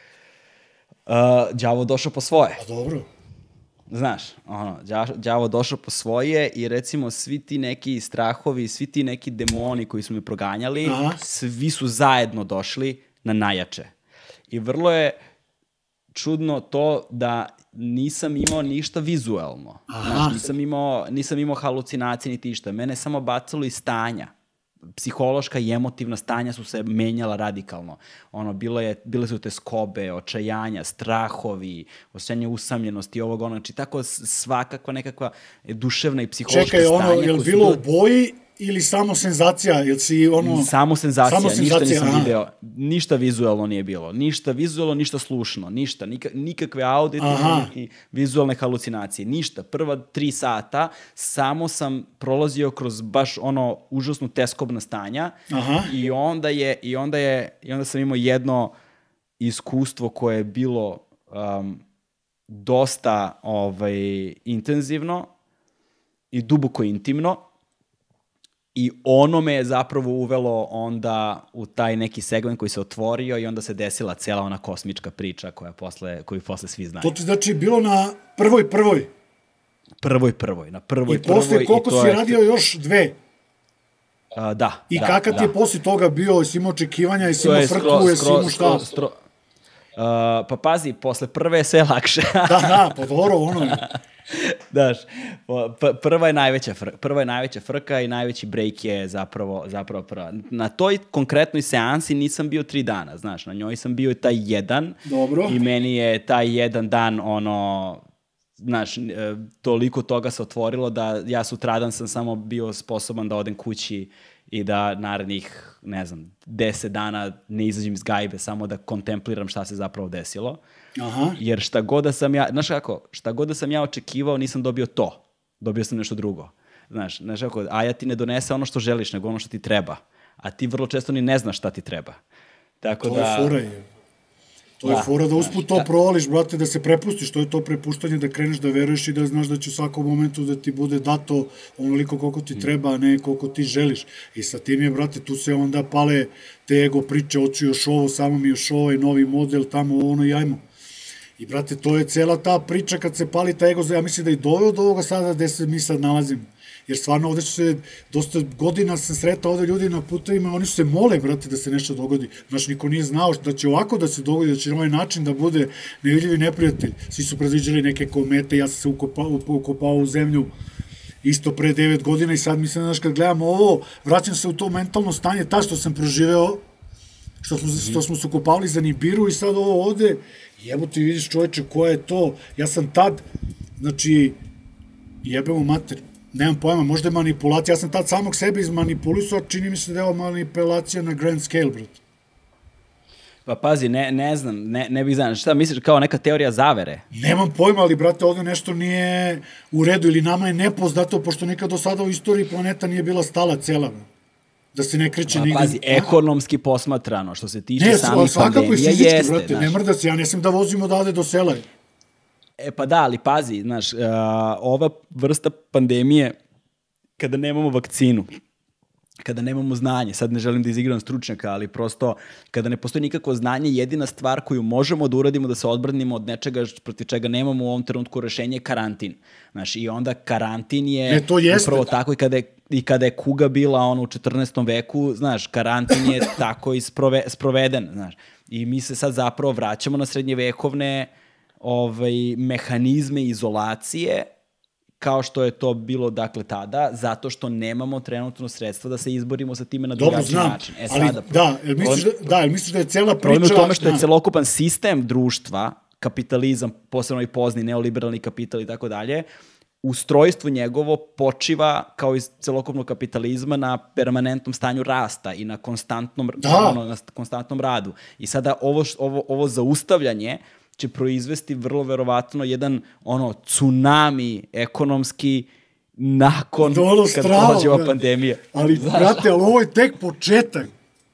uh, đavo došao po svoje. A dobro. Znaš, ono, đavo došao po svoje i recimo svi ti neki strahovi, svi ti neki demoni koji su me proganjali, aha, svi su zajedno došli na najjače. I vrlo je čudno to da nisam imao ništa vizuelno. Znaš, nisam imao, nisam imao halucinacije niti išta. Mene je samo bacalo iz stanja. Psihološka i emotivna stanja su se menjala radikalno. Ono, bilo je, bile su te skobe, očajanja, strahovi, osjećanje usamljenosti, ovog, ono, znači tako svakakva nekakva duševna i psihološka Čekaj, stanja. Čekaj, ono, je li bilo u boji ili samo senzacija? Jel si ono... Samo senzacija, samo ništa senzacija, nisam aha. video. Ništa vizualno nije bilo. Ništa vizualno, ništa slušno. Ništa. Nika, nikakve auditivne i vizualne halucinacije. Ništa. Prva tri sata samo sam prolazio kroz baš ono užasno teskobna stanja. Aha. I onda je, i onda je, i onda sam imao jedno iskustvo koje je bilo um, dosta ovaj, intenzivno i duboko intimno. I ono me je zapravo uvelo onda u taj neki segment koji se otvorio i onda se desila cela ona kosmička priča koja posle, koju posle svi znaju. To ti znači bilo na prvoj prvoj? Prvoj prvoj, na prvoj I prvoj. Posle koliko si je... radio još dve? A, da. I da, kakav da. ti je posle toga bio, jesi imao očekivanja, jesi imao frku, jesi imao šta? Skro, skro, uh, pa pazi, posle prve je sve lakše. da, da, pa dobro, ono je. Daš, prva je najveća frka, prva je najveća frka i najveći break je zapravo, zapravo prva. Na toj konkretnoj seansi nisam bio tri dana, znaš, na njoj sam bio taj jedan. Dobro. I meni je taj jedan dan, ono, znaš, toliko toga se otvorilo da ja sutradan sam samo bio sposoban da odem kući i da narednih, ne znam, deset dana ne izađem iz gajbe, samo da kontempliram šta se zapravo desilo. Aha. Jer šta god da sam ja, znaš kako, šta god da sam ja očekivao, nisam dobio to. Dobio sam nešto drugo. Znaš, znaš kako, Aja ti ne donese ono što želiš, nego ono što ti treba. A ti vrlo često ni ne znaš šta ti treba. Tako to da... je fora je. To je da, fora da usput to da. provališ, brate, da se prepustiš. To je to prepuštanje, da kreneš da veruješ i da znaš da će u svakom momentu da ti bude dato onoliko koliko ti treba, a ne koliko ti želiš. I sa tim je, brate, tu se onda pale te ego priče, hoću još ovo, samo mi još ovaj novi model, tamo ono i ajmo. I, brate, to je cela ta priča kad se pali ta ego, ja mislim da i doveo do ovoga sada gde se mi sad nalazimo. Jer stvarno ovde su se, dosta godina sam sretao ovde ljudi na putovima, oni su se mole, brate, da se nešto dogodi. Znaš, niko nije znao da će ovako da se dogodi, da će na ovaj način da bude nevidljivi neprijatelj. Svi su predviđali neke komete, ja sam se ukopao, ukopao u zemlju isto pre devet godina i sad mislim, znaš, kad gledam ovo, vraćam se u to mentalno stanje, ta što sam proživeo, što smo, što smo se okupavali za Nibiru i sad ovo ovde, jebo ti vidiš čoveče koja je to, ja sam tad, znači, jebemo mater, nemam pojma, možda je manipulacija, ja sam tad samog sebe izmanipulisao, čini mi se da je ovo manipulacija na grand scale, brate. Pa pazi, ne, ne znam, ne, ne bih znam, šta misliš, kao neka teorija zavere? Nemam pojma, ali brate, ovde nešto nije u redu ili nama je nepoznato, pošto nikad do sada u istoriji planeta nije bila stala cela, da se ne kreće pa, nigde. Pazi, ekonomski posmatrano, što se tiče ne, samih pandemija, fizički, jeste. Brate, ne mrda se, ja ne sam da vozimo odavde do sela. E pa da, ali pazi, znaš, uh, ova vrsta pandemije, kada nemamo vakcinu, kada nemamo znanje, sad ne želim da izigram stručnjaka, ali prosto kada ne postoji nikakvo znanje, jedina stvar koju možemo da uradimo da se odbranimo od nečega protiv čega nemamo u ovom trenutku rešenje je karantin. Znaš, i onda karantin je ne, to jeste, upravo da. tako i kada je, i kada je kuga bila ono u četrnaestom veku, znaš, karantin je tako i sprove, sproveden, znaš. I mi se sad zapravo vraćamo na srednjevekovne ovaj, mehanizme izolacije, kao što je to bilo dakle tada, zato što nemamo trenutno sredstva da se izborimo sa time na drugačiji način. E, ali, sada, da, jel misliš, da, da, jel misliš da je cela priča... Problem je u tome što je celokupan sistem društva, kapitalizam, posebno i pozni, neoliberalni kapital i tako dalje, ustrojstvo njegovo počiva, kao i celokupnog kapitalizma, na permanentnom stanju rasta i na konstantnom, da. ono, na konstantnom radu. I sada ovo, ovo, ovo zaustavljanje će proizvesti vrlo verovatno jedan ono tsunami ekonomski nakon Dolo kad strava, dođe ova pandemija. Ali, znaš, brate, ali ovo je tek početak.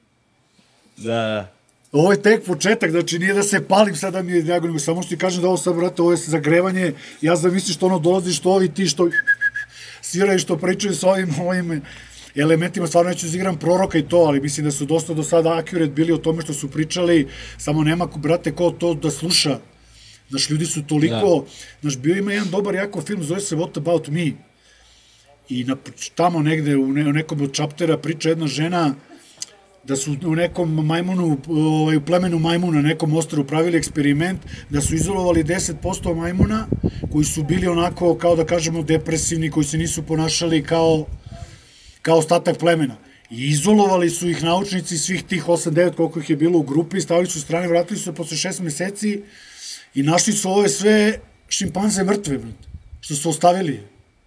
Da. Ovo je tek početak, znači nije da se palim sada mi je dijagonima, samo što ti kažem da ovo sad, brate, ovo je zagrevanje, ja zamislim što ono dolazi, što ovi ti što sviraju, što pričaju s ovim, ovim elementima, stvarno neću izigram proroka i to, ali mislim da su dosta do sada accurate bili o tome što su pričali, samo nema, brate, ko to da sluša. Znaš, ljudi su toliko, da. Znaš, bio ima jedan dobar jako film, zove se What About Me, i na, tamo negde u, ne, u nekom od čaptera priča jedna žena da su u nekom majmunu, ovaj, u plemenu majmuna, nekom ostrvu pravili eksperiment, da su izolovali deset posto majmuna koji su bili onako, kao da kažemo, depresivni, koji se nisu ponašali kao kao ostatak plemena. I izolovali su ih naučnici svih tih osam devet koliko ih je bilo u grupi, stavili su strane, vratili su se posle šest meseci i našli su ove sve šimpanze mrtve, brate, što su ostavili.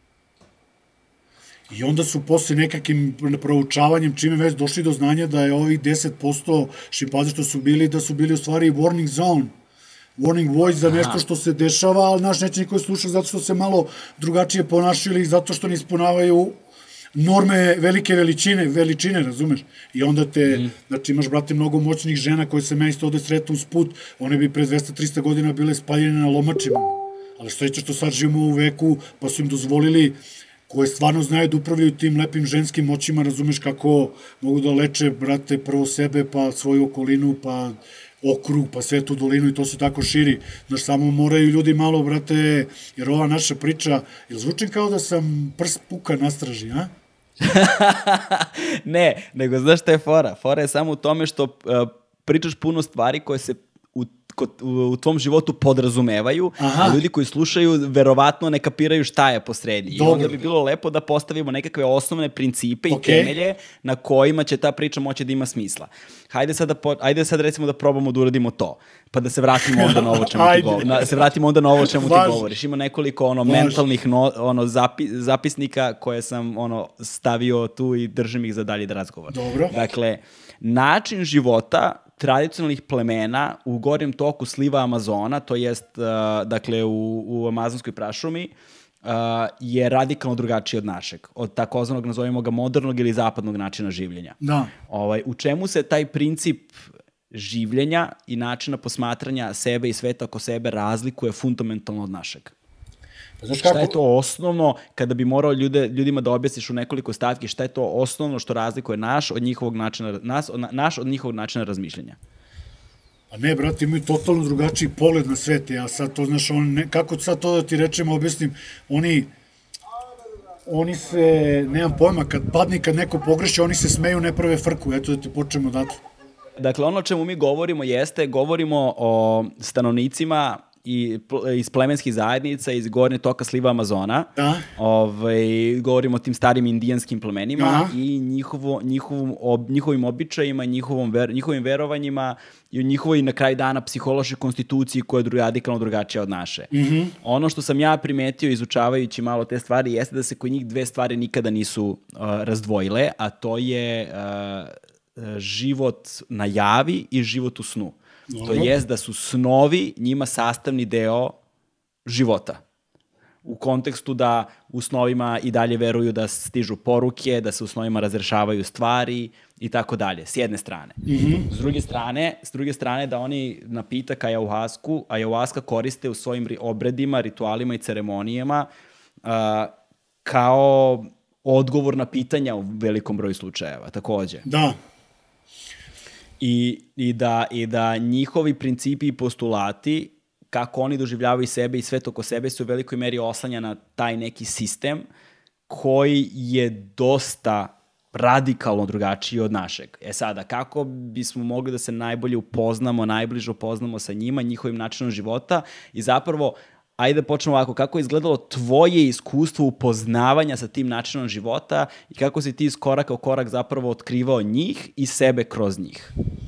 I onda su posle nekakvim proučavanjem, čime već došli do znanja da je ovih deset posto šimpanze što su bili, da su bili u stvari warning zone, warning voice za nešto što se dešava, ali naš neće niko sluša zato što se malo drugačije ponašali i zato što ne ispunavaju norme velike veličine, veličine, razumeš? I onda te, mm. znači imaš, brate, mnogo moćnih žena koje se meni isto ovde sretnu uz put, one bi pre dvesta trista godina bile spaljene na lomačima. Ali što je što sad živimo u veku, pa su im dozvolili, koje stvarno znaju da upravljaju tim lepim ženskim moćima, razumeš kako mogu da leče, brate, prvo sebe, pa svoju okolinu, pa okrug, pa svetu dolinu i to se tako širi. Znaš, samo moraju ljudi malo, brate, jer ova naša priča, jel zvučim kao da sam prst puka na straži, a? Ne, nego znaš šta je fora? Fora je samo u tome što uh, pričaš puno stvari koje se u, u, u tvom životu podrazumevaju, Aha. a ljudi koji slušaju verovatno ne kapiraju šta je posredi. I onda bi bilo lepo da postavimo nekakve osnovne principe okay. i temelje na kojima će ta priča moći da ima smisla. Hajde sad, da po, ajde sad recimo da probamo da uradimo to, pa da se vratimo onda na ovo čemu ti govoriš. Da se vratimo onda na ovo čemu ti govoriš. Ima nekoliko ono Važ. mentalnih no, ono zapi, zapisnika koje sam ono stavio tu i držim ih za dalje da razgovor. Dobro. Dakle, način života tradicionalnih plemena u gornjem toku sliva Amazona, to jest uh, dakle u, u amazonskoj prašumi, uh, je radikalno drugačiji od našeg, od takozvanog, nazovimo ga, modernog ili zapadnog načina življenja. Da. Ovaj, u čemu se taj princip življenja i načina posmatranja sebe i sveta oko sebe razlikuje fundamentalno od našeg? Znaš kako? Šta je to osnovno, kada bi morao ljude, ljudima da objasniš u nekoliko stavki, šta je to osnovno što razlikuje naš od njihovog načina, nas, od, naš od njihovog načina razmišljanja? A ne, brate, imaju totalno drugačiji pogled na svet. Ja sad to, znaš, on, ne, kako sad to da ti rečem, objasnim, oni, oni se, nemam pojma, kad padne, kad neko pogreši, oni se smeju, ne prave frku. Eto da ti počnemo odatle. Dakle, ono o čemu mi govorimo jeste, govorimo o stanovnicima i, iz plemenskih zajednica, iz gornje toka sliva Amazona. Da. Ovaj, govorimo o tim starim indijanskim plemenima. Aha. I njihovo, njihovom, ob, njihovim običajima, njihovom ver, njihovim verovanjima i o njihovoj na kraju dana psihološkoj konstituciji koja je radikalno drugačija od naše. Mm-hmm. Ono što sam ja primetio izučavajući malo te stvari jeste da se kod njih dve stvari nikada nisu uh, razdvojile, a to je uh, život na javi i život u snu. Dobro. To jest da su snovi njima sastavni deo života. U kontekstu da u snovima i dalje veruju da stižu poruke, da se u snovima razrešavaju stvari i tako dalje, s jedne strane. Mm-hmm. S druge strane, s druge strane da oni napitak ayahuasku, ayahuaska koriste u svojim obredima, ritualima i ceremonijama uh, kao odgovor na pitanja u velikom broju slučajeva, takođe. Da. I, i, da, I da njihovi principi i postulati, kako oni doživljavaju sebe i svet oko sebe, su u velikoj meri oslanja na taj neki sistem koji je dosta radikalno drugačiji od našeg. E sada, kako bismo mogli da se najbolje upoznamo, najbliže upoznamo sa njima, njihovim načinom života i zapravo, ajde da počnemo ovako, kako je izgledalo tvoje iskustvo upoznavanja sa tim načinom života i kako si ti iz koraka u korak zapravo otkrivao njih i sebe kroz njih?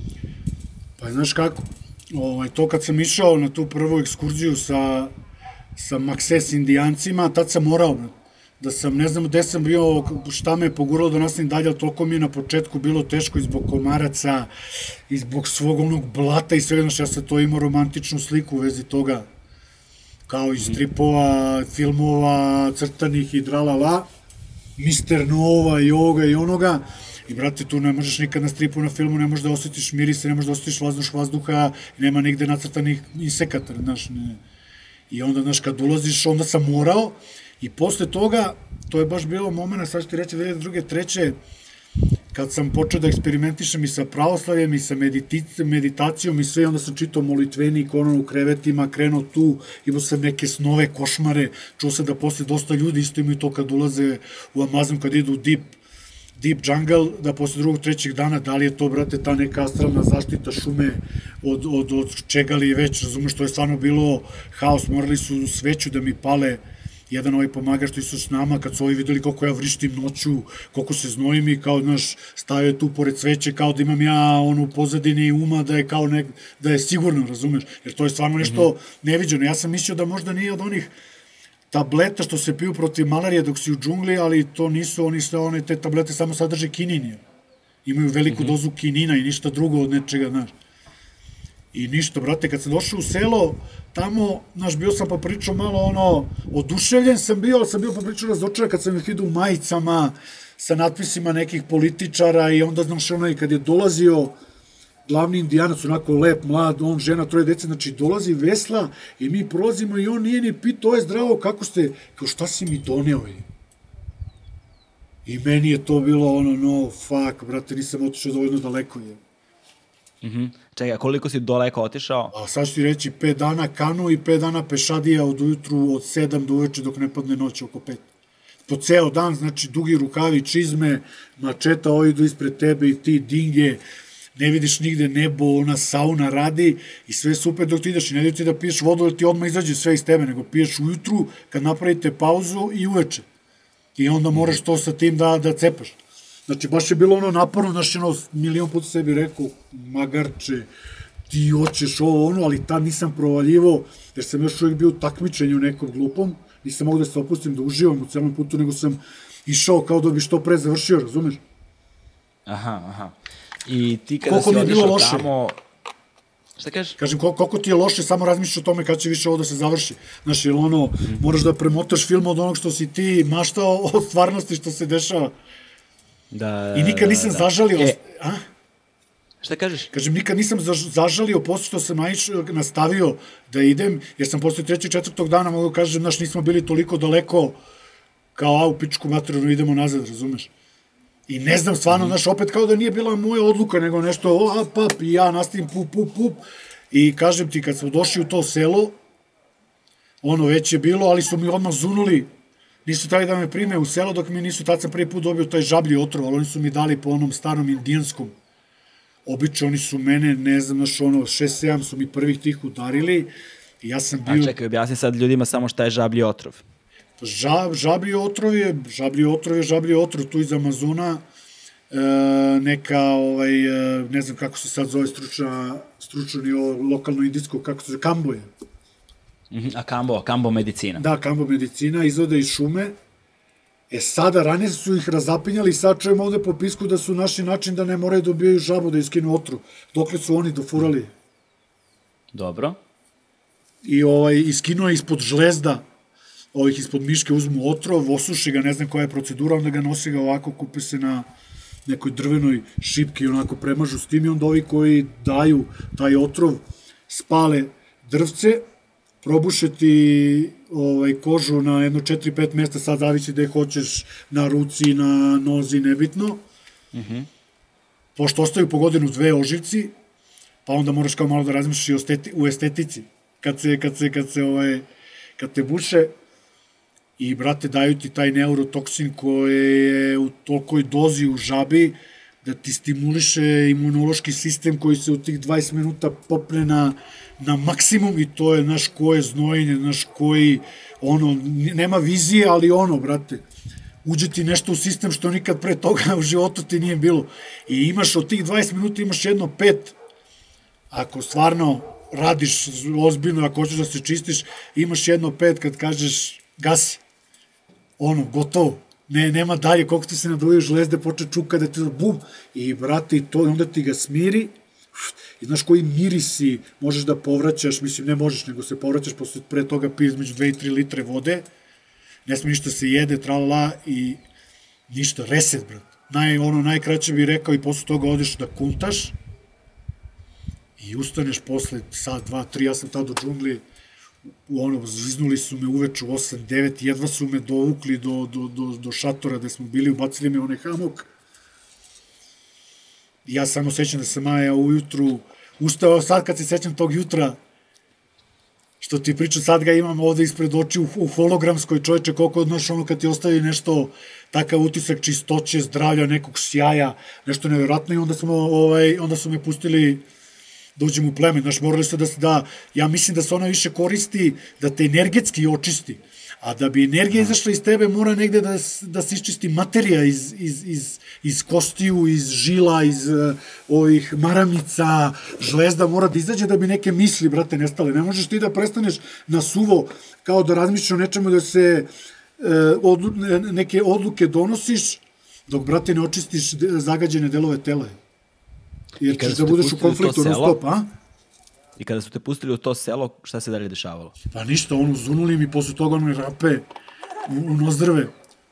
Pa znaš kako, ovaj, to kad sam išao na tu prvu ekskurziju sa, sa Makses indijancima, tad sam morao, da sam, ne znam gde sam bio, šta me je poguralo da nastavim dalje, ali toliko mi je na početku bilo teško i zbog komaraca, i zbog svog onog blata i svega, znaš, ja sam to imao romantičnu sliku u vezi toga, kao iz stripova, filmova, crtanih i dralala, mister Nova i ovoga i onoga. I, brate, tu ne možeš nikad na stripu, na filmu, ne možeš da osjetiš mirise, ne možeš da osjetiš vazduš vazduha, nema nigde nacrtanih insekata, znaš, ne. I onda, znaš, kad ulaziš, onda sam morao i posle toga, to je baš bilo momena, sad ću ti reći, dve hiljade druge, treće, kad sam počeo da eksperimentišem i sa pravoslavljem i sa meditacijom i sve, onda sam čitao molitvenik, ono u krevetima, krenuo tu, imao sam neke snove, košmare, čuo sam da posle dosta ljudi isto imaju to kad ulaze u Amazon, kad idu u deep, deep jungle, da posle drugog, trećeg dana, da li je to, brate, ta neka astralna zaštita šume od, od, od čega li je već, razumeš, to je stvarno bilo haos, morali su sveću da mi pale, jedan ovaj pomagač što su s nama, kad su ovi videli koliko ja vrištim noću, koliko se znojim i kao, znaš, stavio je tu pored sveće, kao da imam ja ono u pozadini uma da je kao nek, da je sigurno, razumeš, jer to je stvarno nešto mm-hmm. neviđeno. Ja sam mislio da možda nije od onih tableta što se piju protiv malarije dok si u džungli, ali to nisu, oni sve one, te tablete samo sadrže kinin. Imaju veliku mm-hmm. dozu kinina i ništa drugo od nečega, znaš. I ništa, brate, kad sam došao u selo, tamo, znaš, bio sam popričao malo ono, oduševljen sam bio, ali sam bio popričao razočaran kad sam ih vidio u majicama sa natpisima nekih političara i onda, znaš, ono, i kad je dolazio glavni indijanac, onako lep, mlad, on, žena, troje dece, znači, dolazi vesla i mi prolazimo i on nije ni pitao, je zdravo, kako ste, kao šta si mi doneo? I meni je to bilo ono, no, fuck, brate, nisam otišao dovoljno daleko, je. Mhm. Čekaj, koliko si daleko otišao? A sad ću ti reći, pet dana kanu i pet dana pešadija od ujutru od sedam do uveče dok ne padne noć oko pet. Po ceo dan, znači dugi rukavi, čizme, mačeta ovidu ispred tebe i ti dinge, ne vidiš nigde nebo, ona sauna radi i sve super dok ti ideš i ne ti da piješ vodu, jer ti odmah izađe sve iz tebe, nego piješ ujutru kad napravite pauzu i uveče. I onda moraš to sa tim da, da cepaš. Znači, baš je bilo ono naporno, znači, ono, milion puta sebi rekao, magarče, ti hoćeš ovo, ono, ali tad nisam provaljivo, jer sam još uvijek bio u takmičenju nekom glupom, nisam mogu da se opustim, da uživam u celom putu, nego sam išao kao da bi što pre završio, razumeš? Aha, aha. I ti kada si otišao tamo... Šta kažeš? Kažem, koliko ti je loše, samo razmišljaš o tome kada će više ovo da se završi. Znaš, jer ono, moraš da premotaš film od onog što si ti maštao od stvarnosti što se dešava. Da, I nikad nisam da. zažalio... E, a? Šta kažeš? Kažem, nikad nisam zažalio posle što sam nastavio da idem, jer sam posle trećeg, četvrtog dana mogu kažem, znaš, nismo bili toliko daleko kao a u pičku materinu idemo nazad, razumeš? I ne znam, stvarno, mm-hmm. znaš, opet kao da nije bila moja odluka, nego nešto, o, a, pap, i ja nastavim, pup, pup, pup. I kažem ti, kad smo došli u to selo, ono već je bilo, ali su mi odmah zunuli. Nisu tali da me prime u selo, dok mi nisu, tad sam prvi put dobio taj žablji otrov, ali oni su mi dali po onom starom indijanskom. Obično oni su mene, ne znam, znaš, ono, šest sedam su mi prvih tih udarili I ja sam bio... A čekaj, objasni sad ljudima samo šta je žablji otrov. Žab, žablji otrov je, žablji otrov je, žablji otrov tu iz Amazona, e, neka, ovaj, ne znam kako se sad zove stručna, stručno ni lokalno indijsko, kako se zove, kambo je. A kambo, kambo medicina. Da, kambo medicina, izvode iz šume. E sada, ranije su ih razapinjali i sad čujem ovde po pisku da su naši način da ne moraju dobijaju žabu, da iskinu otrov. Dokle su oni dofurali. Dobro. I ovaj, iskinuo je ispod žlezda, ovih ispod miške uzmu otrov, osuši ga, ne znam koja je procedura, onda ga nosi ga ovako, kupi se na nekoj drvenoj šipki i onako premažu s tim i onda ovi koji daju taj otrov spale drvce, probušeti ovaj, kožu na jedno četiri pet mesta, sad zavisi da je hoćeš na ruci, na nozi, nebitno. Mm -hmm. Pošto ostaju po godinu dve oživci, pa onda moraš kao malo da razmišljaš i o esteti, u estetici. Kad se, kad se, kad se, ovaj, kad te buše i, brate, daju ti taj neurotoksin koji je u tolikoj dozi u žabi da ti stimuliše imunološki sistem koji se u tih dvadeset minuta popne na, na maksimum i to je, znaš, koje znojenje, znaš, koji, ono, nema vizije, ali ono, brate, uđe ti nešto u sistem što nikad pre toga u životu ti nije bilo. I imaš od tih dvadeset minuta, imaš jedno pet, ako stvarno radiš ozbiljno, ako hoćeš da se čistiš, imaš jedno pet kad kažeš gasi. Ono, gotovo. Ne, nema dalje, koliko ti se naduvaju žlezde, poče čuka da ti da bum, i brate, i to, onda ti ga smiri, i znaš koji mirisi možeš da povraćaš, mislim, ne možeš, nego se povraćaš, posle pre toga pije između dve i tri litre vode, ne sme ništa se jede, tralala, i ništa, reset, brate. Naj, ono, najkraće bih rekao, i posle toga odeš da kuntaš, i ustaneš posle sat, dva, tri, ja sam tada u džungli, ono, zviznuli su me uveče u osam, devet, jedva su me dovukli do, do, do, do šatora gde smo bili, ubacili me onaj hamok. Ja samo sećam da sam ja ujutru ustao, sad kad se sećam tog jutra, što ti pričam, sad ga imam ovde ispred oči u, u hologramskoj, čoveče, koliko odnoš ono kad ti ostavi nešto, takav utisak čistoće, zdravlja, nekog sjaja, nešto nevjerojatno, i onda, smo, ovaj, onda su me pustili da uđem u pleme, znaš, morali su da se da, ja mislim da se ona više koristi da te energetski očisti, a da bi energija izašla iz tebe mora negde da, da se iščisti materija iz, iz, iz, iz kostiju, iz žila, iz uh, ovih maramica, žlezda mora da izađe da bi neke misli, brate, nestale. Ne možeš ti da prestaneš na suvo kao da razmišljaš o nečemu da se uh, odlu, neke odluke donosiš dok, brate, ne očistiš zagađene delove tela. Jer ćeš da budeš u konfliktu non stop, a? I kada su te pustili u to selo, šta se dalje dešavalo? Pa ništa, ono, zunuli mi, posle toga ono rape u, u nozdrve.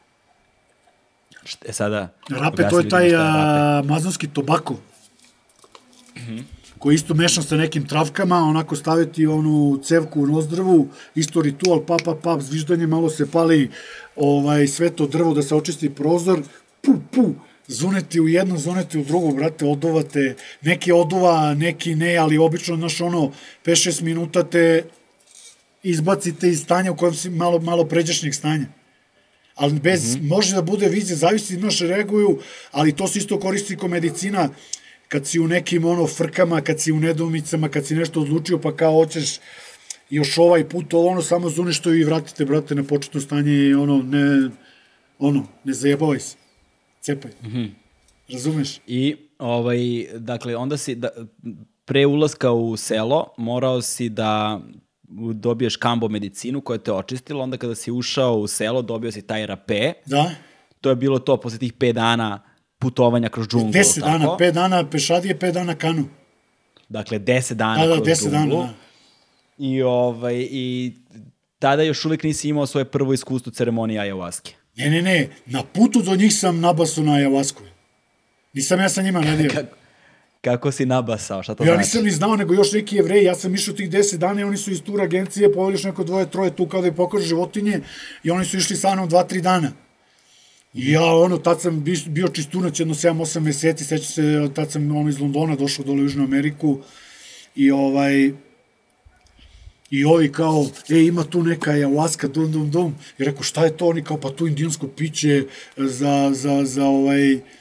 E sada... Rape, to je taj amazonski tobako, mm -hmm. koji isto mešan sa nekim travkama, onako staviti onu cevku u nozdrvu, isto ritual, pa, pa, pa, zviždanje, malo se pali ovaj, sve to drvo da se očisti prozor, pu, pu, zuneti u jedno, zuneti u drugo, brate, oduvate, neki oduva, neki ne, ali obično, znaš, ono, pet šest minuta te izbacite iz stanja u kojem si malo, malo pređašnjeg stanja. Ali bez, mm -hmm. može da bude vizija, zavisi, znaš, reaguju, ali to se isto koristi kao medicina, kad si u nekim, ono, frkama, kad si u nedomicama, kad si nešto odlučio, pa kao hoćeš još ovaj put, ono, samo zuneš to i vratite, brate, na početno stanje i, ono, ne, ono, ne zajebavaj se. Cepaj. Mm -hmm. Razumeš? I, ovaj, dakle, onda si, da, pre ulaska u selo, morao si da dobiješ kambo medicinu koja te očistila, onda kada si ušao u selo, dobio si taj rape. Da. To je bilo to posle tih pet dana putovanja kroz džunglu. Deset tako? dana, pet dana pešadije, pet dana kanu. Dakle, deset dana da, da, kroz deset džunglu. Dana, da. I, ovaj, i tada još uvijek nisi imao svoje prvo iskustvo ceremonije ayahuaske. Ne, ne, ne, na putu do njih sam nabasao na ayahuasku. Nisam ja sa njima radio. Kako, kako si nabasao, šta to ja znači? Ja nisam ni znao, nego još neki Jevreji, ja sam išao tih deset dana i oni su iz tur agencije, poveliš neko dvoje, troje tu kao da je pokažu životinje i oni su išli sa mnom dva, tri dana. I ja, ono, tad sam bio čistunac jedno sedam osam meseci, sećam se, tad sam ono, iz Londona došao dole u Južnu Ameriku i ovaj... I ovi kao, e, ima tu neka ayahuasca, dum, dum, dum. I rekao, šta je to? Oni kao, pa tu indijansko piće za, za, za, ovaj,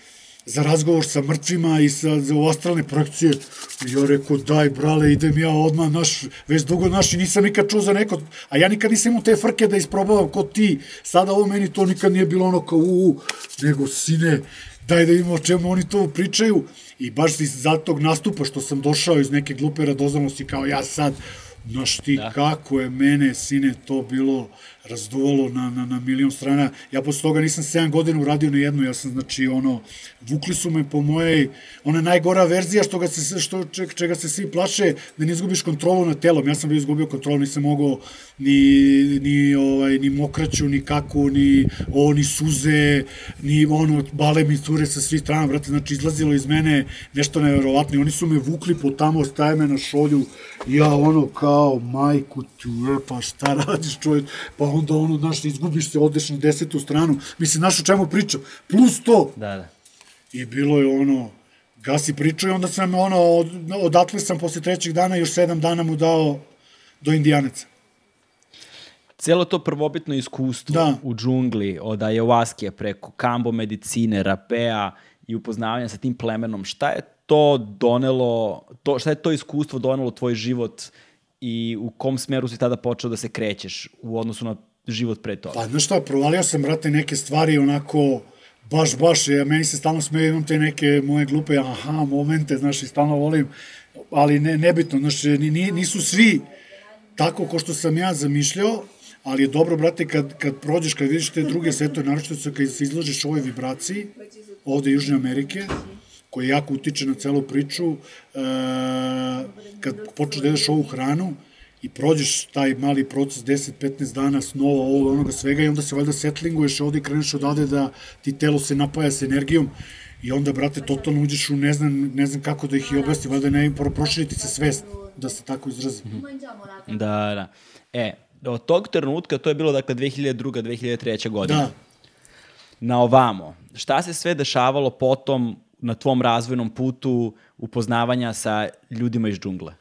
za razgovor sa mrtvima i sa, za astralne projekcije. I ja rekao, daj brale, idem ja odmah, naš, već dugo naš, i nisam nikad čuo za neko, a ja nikad nisam imao te frke da isprobavam kod ti, sada ovo meni to nikad nije bilo ono kao uu, nego sine, daj da imamo o čemu oni to pričaju, i baš za tog nastupa što sam došao iz neke glupe radoznalosti, kao ja sad, znaš ti da. Kako je mene, sine, to bilo razduvalo na, na, na milion strana. Ja posle toga nisam sedam godina uradio ni jednu, ja sam, znači, ono, vukli su me po mojej, ona najgora verzija što ga se, što, čega se svi plaše, da ne izgubiš kontrolu nad telom. Ja sam bio izgubio kontrolu, nisam mogao ni, ni, ovaj, ni mokraću, ni kaku, ni, o, ni suze, ni ono, bale mi cure sa svih strana, brate, znači, izlazilo iz mene nešto neverovatno. Oni su me vukli po tamo, staje me na šolju, ja ono, kao, majku tu, pa šta radiš, čovjek, pa onda ono, znaš, izgubiš se, odeš na desetu stranu, mislim, znaš o čemu pričam, plus to. Da, da. I bilo je ono, gasi pričao i onda sam ono, od, odatle sam posle trećeg dana još sedam dana mu dao do Indijanaca. Cijelo to prvobitno iskustvo da. U džungli, od ayahuaske preko kambo medicine, rapea i upoznavanja sa tim plemenom, šta je to donelo, to, šta je to iskustvo donelo tvoj život i u kom smeru si tada počeo da se krećeš u odnosu na život pre toga? Pa, znaš šta, provalio sam, brate, neke stvari onako, baš, baš, ja, meni se stalno smeju, imam te neke moje glupe, aha, momente, znaš, i stalno volim, ali ne, nebitno, znaš, nisu svi tako ko što sam ja zamišljao, ali je dobro, brate, kad, kad prođeš, kad vidiš te druge svetove, naročito kad se izložiš ovoj vibraciji, ovde Južne Amerike, koji jako utiče na celu priču, e, kad počneš da jedeš ovu hranu i prođeš taj mali proces deset do petnaest dana snova, ovo, onoga svega, i onda se valjda setlinguješ ovde i kreneš odade da ti telo se napaja s energijom i onda, brate, totalno uđeš u ne znam, ne znam kako da ih i objasni, valjda ne proširiti se svest, da se tako izrazi. Da, da. E, od tog trenutka, to je bilo, dakle, dve hiljade druga do dve hiljade treće godine. Da. Na ovamo, šta se sve dešavalo potom na tvom razvojnom putu upoznavanja sa ljudima iz džungle?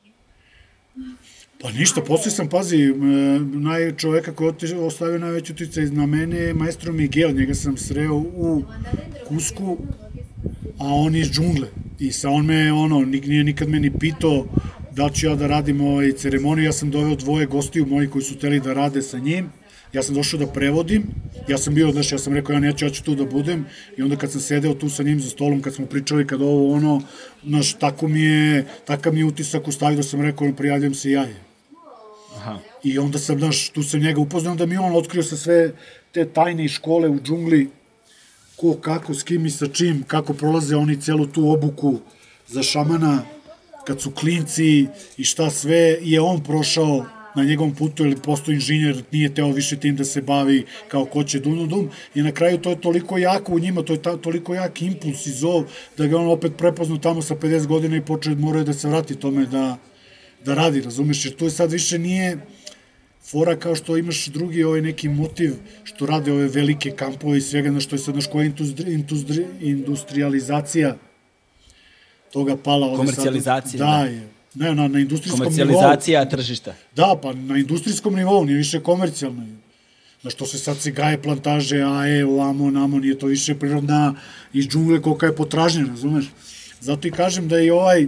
Pa ništa, poslije sam, pazi, naj, čoveka koji je ostavio najveći uticaj na mene je maestro Miguel, njega sam sreo u Kusku, a on je iz džungle. I sa on me, ono, nije nikad meni pitao da ću ja da radim ovaj ceremoniju, ja sam doveo dvoje gostiju moji koji su hteli da rade sa njim, ja sam došao da prevodim, ja sam bio, znaš, ja sam rekao, ja neću, ja ću tu da budem, i onda kad sam sedeo tu sa njim za stolom, kad smo pričali, kad ovo, ono, znaš, tako mi je, takav mi je utisak ustavio da sam rekao, prijavljam se i ja je. Aha. I onda sam, znaš, tu sam njega upoznao, da mi on otkrio sa sve te tajne škole u džungli, ko, kako, s kim i sa čim, kako prolaze oni celu tu obuku za šamana, kad su klinci i šta sve je on prošao na njegovom putu, ili postoji inženjer, nije teo više tim da se bavi kao ko će dum, dum, i na kraju to je toliko jako u njima, to je ta, toliko jak impuls i zov, da ga on opet prepoznao tamo sa pedeset godina i počeo moraju da se vrati tome da, da radi, razumeš, jer to je sad više nije fora kao što imaš drugi ovaj neki motiv što rade ove velike kampove i svega, na što je sad naš koja industri, industri, industrializacija toga pala. Komercijalizacija. Da, da, je. Ne, na, na industrijskom nivou. Komercijalizacija tržišta. Da, pa na industrijskom nivou, nije više komercijalno. Na što se sad se gaje plantaže, a e, ovamo, namo, nije to više prirodna iz džungle kolika je potražnja, razumeš? Zato i kažem da je ovaj,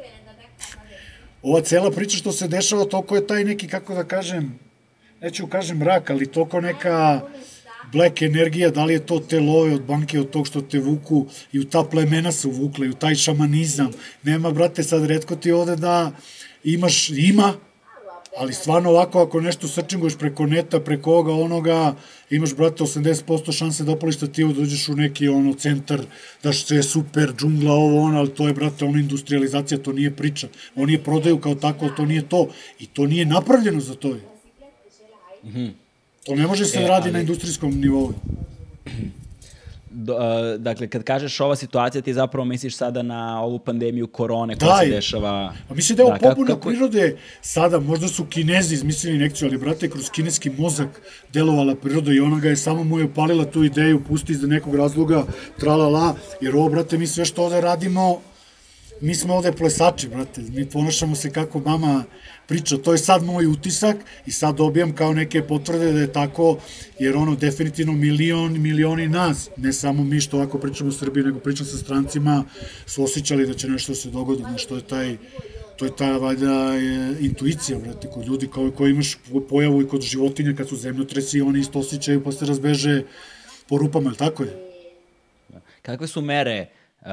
ova cela priča što se dešava, toliko je taj neki, kako da kažem, neću kažem mrak, ali toliko neka black energija, da li je to te love od banke, od tog što te vuku, i u ta plemena se uvukle, i u taj šamanizam. Nema, brate, sad redko ti ovde da imaš, ima, ali stvarno ovako, ako nešto searchinguješ preko neta, preko ovoga, onoga, imaš, brate, osamdeset posto šanse da opališ stativu, da uđeš u neki, ono, centar, da što je super, džungla, ovo, ono, ali to je, brate, ono, industrializacija, to nije priča. Oni je prodaju kao tako, to nije to. I to nije napravljeno za to. Mhm. To ne može se e, radi ali... na industrijskom nivou. Do, uh, dakle, kad kažeš ova situacija, ti zapravo misliš sada na ovu pandemiju korone koja se dešava... A mislim da je ovo da, pobuna kako... prirode sada, možda su Kinezi izmislili injekciju, ali, brate, kroz kineski mozak delovala priroda i ona ga je samo mu je upalila tu ideju, pusti iz nekog razloga, tralala, jer ovo, brate, mi sve što ovde radimo, mi smo ovde plesači, brate, mi ponašamo se kako mama priča, to je sad moj utisak i sad dobijam kao neke potvrde da je tako, jer ono, definitivno milion, milioni nas, ne samo mi što ovako pričamo u Srbiji, nego pričam sa strancima, su osjećali da će nešto se dogoditi, znaš, to je taj, to je ta, valjda, intuicija, brate, kod ljudi kao, koji imaš pojavu i kod životinja kad su zemljotresi, oni isto osjećaju pa se razbeže po rupama, ili tako je? Kakve su mere Uh,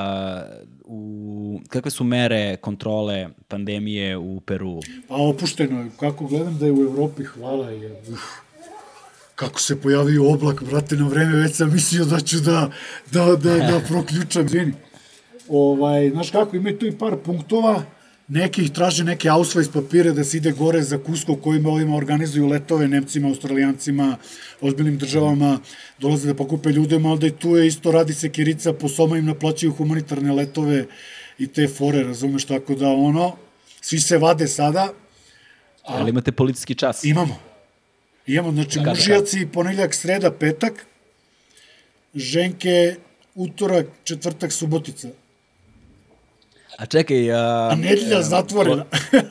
u, kakve su mere kontrole pandemije u Peru? Pa opušteno je. Kako gledam da je u Evropi, hvala je. Uf, kako se pojavio oblak, brate, na vreme, već sam mislio da ću da, da, da, da proključam. Zvini. Ovaj, znaš kako, imaju tu i par punktova, neki ih traže neke ausweis papire da se ide gore za Kusko, kojima ovima organizuju letove Nemcima, Australijancima, ozbiljnim državama, dolaze da pokupe ljudima, ali da i tu je isto radi se kirica, po soma im naplaćuju humanitarne letove i te fore, razumeš, tako da ono, svi se vade sada. A, ali imate policijski čas? Imamo. Imamo, znači, kada, mužijaci, kada? Ponedeljak, sreda, petak, ženke, utorak, četvrtak, subotica. A čekaj... A, a nedelja zatvorena.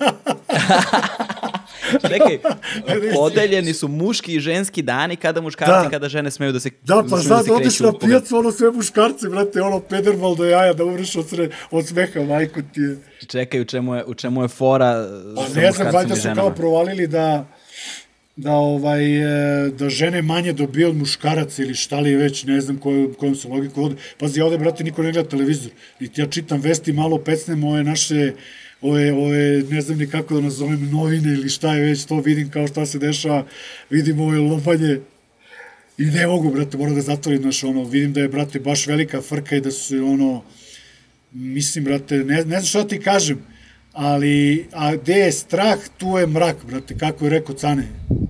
Čekaj, podeljeni su muški i ženski dani kada muškarci, da. Kada žene smeju da se kreću. Da, pa sad odiš na pijacu, ono sve muškarci, brate, ono pedermal do jaja, da umreš od, sre, od smeha, majko ti je. Čekaj, u čemu je, u čemu je fora pa sa ne znam, valjda su kao provalili da da ovaj da žene manje dobije od muškaraca ili šta li već, ne znam koju, kojom se logiku vode. Pazi, ovde, brate, niko ne gleda televizor. Niti ja čitam vesti, malo pecnem ove naše, ove, ove, ne znam ni kako da nazovem, novine ili šta je već, to vidim kao šta se dešava, vidim ove lopanje i ne mogu, brate, moram da zatvorim, znaš, ono, vidim da je, brate, baš velika frka i da su, ono, mislim, brate, ne, ne znam šta ti kažem, ali, a gde je strah, tu je mrak, brate, kako je rekao Cane.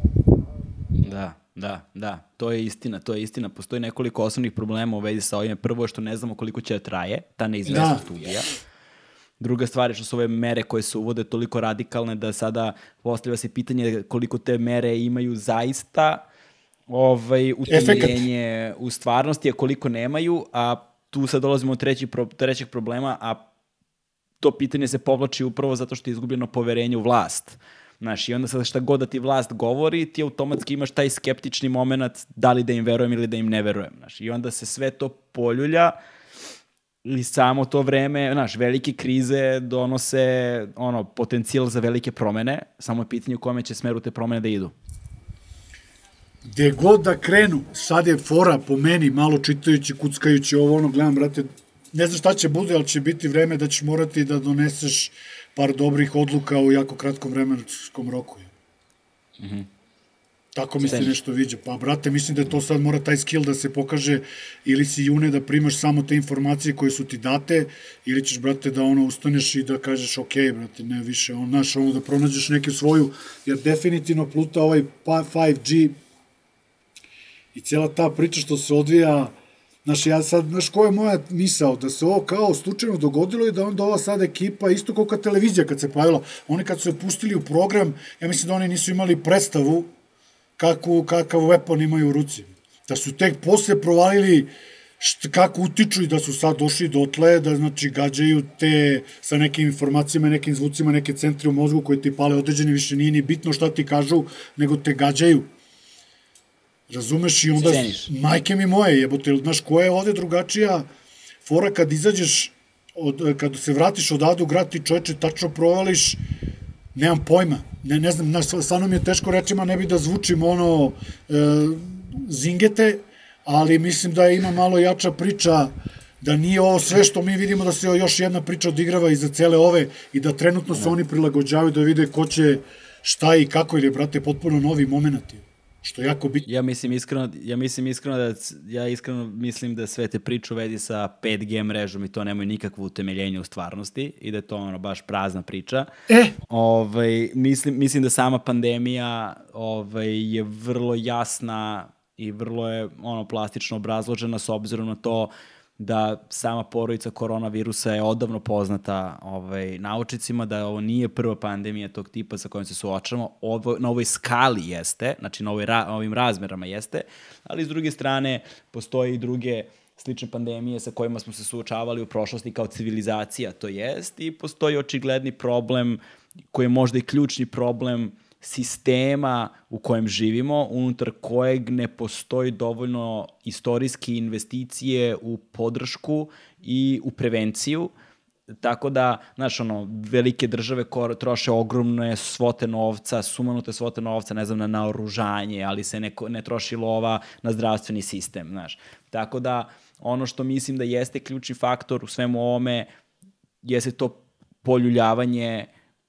Da, da, da, to je istina, to je istina. Postoji nekoliko osnovnih problema u vezi sa ovime. Prvo je što ne znamo koliko će da traje, ta neizvesnost da. Ubija. Druga stvar je što su ove mere koje se uvode toliko radikalne da sada postavlja se pitanje koliko te mere imaju zaista ovaj, utemeljenje u stvarnosti, a koliko nemaju, a tu sad dolazimo do treći, trećeg problema, a to pitanje se povlači upravo zato što je izgubljeno poverenje u vlast. Znaš, i onda sad šta god da ti vlast govori, ti automatski imaš taj skeptični moment da li da im verujem ili da im ne verujem. Znaš, i onda se sve to poljulja i samo to vreme, znaš, velike krize donose ono, potencijal za velike promene, samo je pitanje u kome će smeru te promene da idu. Gde god da krenu, sad je fora po meni, malo čitajući, kuckajući ovo, ono, gledam, brate, ne znam šta će bude, ali će biti vreme da ćeš morati da doneseš par dobrih odluka u jako kratkom vremenskom roku. Mm-hmm. Tako mi se nešto viđa. Pa, brate, mislim da to sad mora taj skill da se pokaže ili si june da primaš samo te informacije koje su ti date, ili ćeš, brate, da ono ustaneš i da kažeš ok, brate, ne više, on, naš, ono da pronađeš neku svoju, jer definitivno pluta ovaj five G i cijela ta priča što se odvija. Znaš, ja sad, znaš, ko je moja misao? Da se ovo kao slučajno dogodilo i da onda ova sad ekipa, isto kao kad televizija kad se pojavila, oni kad su se pustili u program, ja mislim da oni nisu imali predstavu kakvu, kakav weapon imaju u ruci. Da su tek posle provalili št, kako utiču i da su sad došli dotle, da znači gađaju te sa nekim informacijama, nekim zvucima, neke centre u mozgu koje ti pale određeni, više nije ni bitno šta ti kažu, nego te gađaju. Razumeš, i onda, majke mi moje, jebote, znaš, koja je ovde drugačija fora kad izađeš, od, kad se vratiš odavde u grad, ti čoveče tačno provališ, nemam pojma, ne, ne znam, znaš, stvarno mi je teško rečima, ne bi da zvučim ono e, zingete, ali mislim da ima malo jača priča, da nije ovo sve što mi vidimo, da se još jedna priča odigrava iza cele ove i da trenutno se oni prilagođavaju da vide ko će šta i kako, ili je, brate, potpuno novi moment je. Što je jako bitno. Ja mislim iskreno, ja mislim iskreno da ja iskreno mislim da sve te priče u vezi sa pet G mrežom i to nemaju nikakvo utemeljenje u stvarnosti i da je to ono baš prazna priča. E. Ovaj mislim mislim da sama pandemija ovaj je vrlo jasna i vrlo je ono plastično obrazložena s obzirom na to da sama porodica koronavirusa je odavno poznata ovaj, naučnicima, da ovo nije prva pandemija tog tipa sa kojom se suočavamo. Ovo, na ovoj skali jeste, znači na ovoj ra, ovim razmerama jeste, ali s druge strane postoje i druge slične pandemije sa kojima smo se suočavali u prošlosti kao civilizacija, to jest, i postoji očigledni problem koji je možda i ključni problem sistema u kojem živimo, unutar kojeg ne postoji dovoljno istorijske investicije u podršku i u prevenciju. Tako da, znaš, ono, velike države ko troše ogromne svote novca, sumanute svote novca, ne znam, na naoružanje, ali se ne, ne troši lova na zdravstveni sistem, znaš. Tako da, ono što mislim da jeste ključni faktor u svemu ovome, jeste to poljuljavanje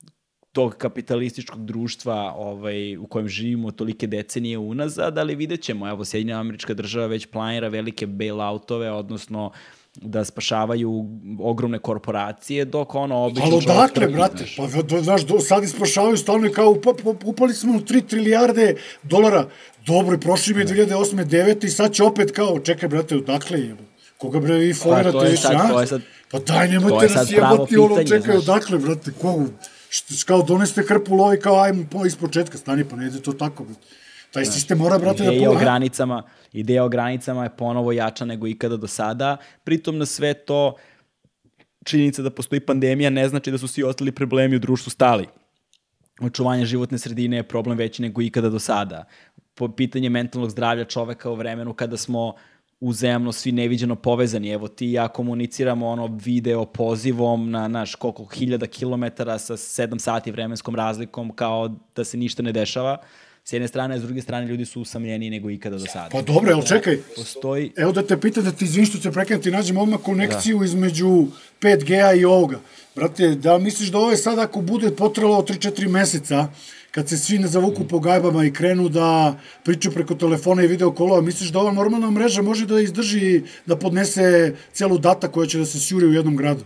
tog kapitalističkog društva ovaj, u kojem živimo tolike decenije unazad, ali vidjet ćemo, evo, Sjedinjena Američka Država već planira velike bailoutove, odnosno da spašavaju ogromne korporacije, dok ono obično... Ali odakle, brate? Pa, znaš, sad ispašavaju stalno i kao upali smo u tri trilijarde dolara. Dobro, prošli bi dve hiljade osme devete i sad će opet kao, čekaj, brate, odakle je? Koga, bre, vi folirate pa, više, a? Sad, pa daj, nemojte nas jebati, ono, čekaj, odakle, brate, kogu? Kao doneste hrpu lovi, kao ajmo iz početka, stani, pa ne ide to tako, brate. Taj sistem mora, brate, da... Ideja o granicama, ideja o granicama je ponovo jača nego ikada do sada. Pritom na sve to, činjenica da postoji pandemija ne znači da su svi ostali problemi u društvu stali. Očuvanje životne sredine je problem veći nego ikada do sada. Pitanje mentalnog zdravlja čoveka u vremenu kada smo uzajamno svi neviđeno povezani. Evo ti i ja komuniciramo ono video pozivom na naš koliko hiljada kilometara sa sedam sati vremenskom razlikom kao da se ništa ne dešava. S jedne strane, a s druge strane ljudi su usamljeniji nego ikada do sada. Pa dobro, ali čekaj, postoji... evo da te pitam, da ti izvin što se prekrenem, ti nađemo odmah konekciju da. između pet G a i ovoga. Brate, da misliš da ovo je sad ako bude potrelo tri četiri meseca, kad se svi ne zavuku po gajbama i krenu da pričaju preko telefona i video kolova, misliš da ova normalna mreža može da izdrži, da podnese celu data koja će da se sjuri u jednom gradu?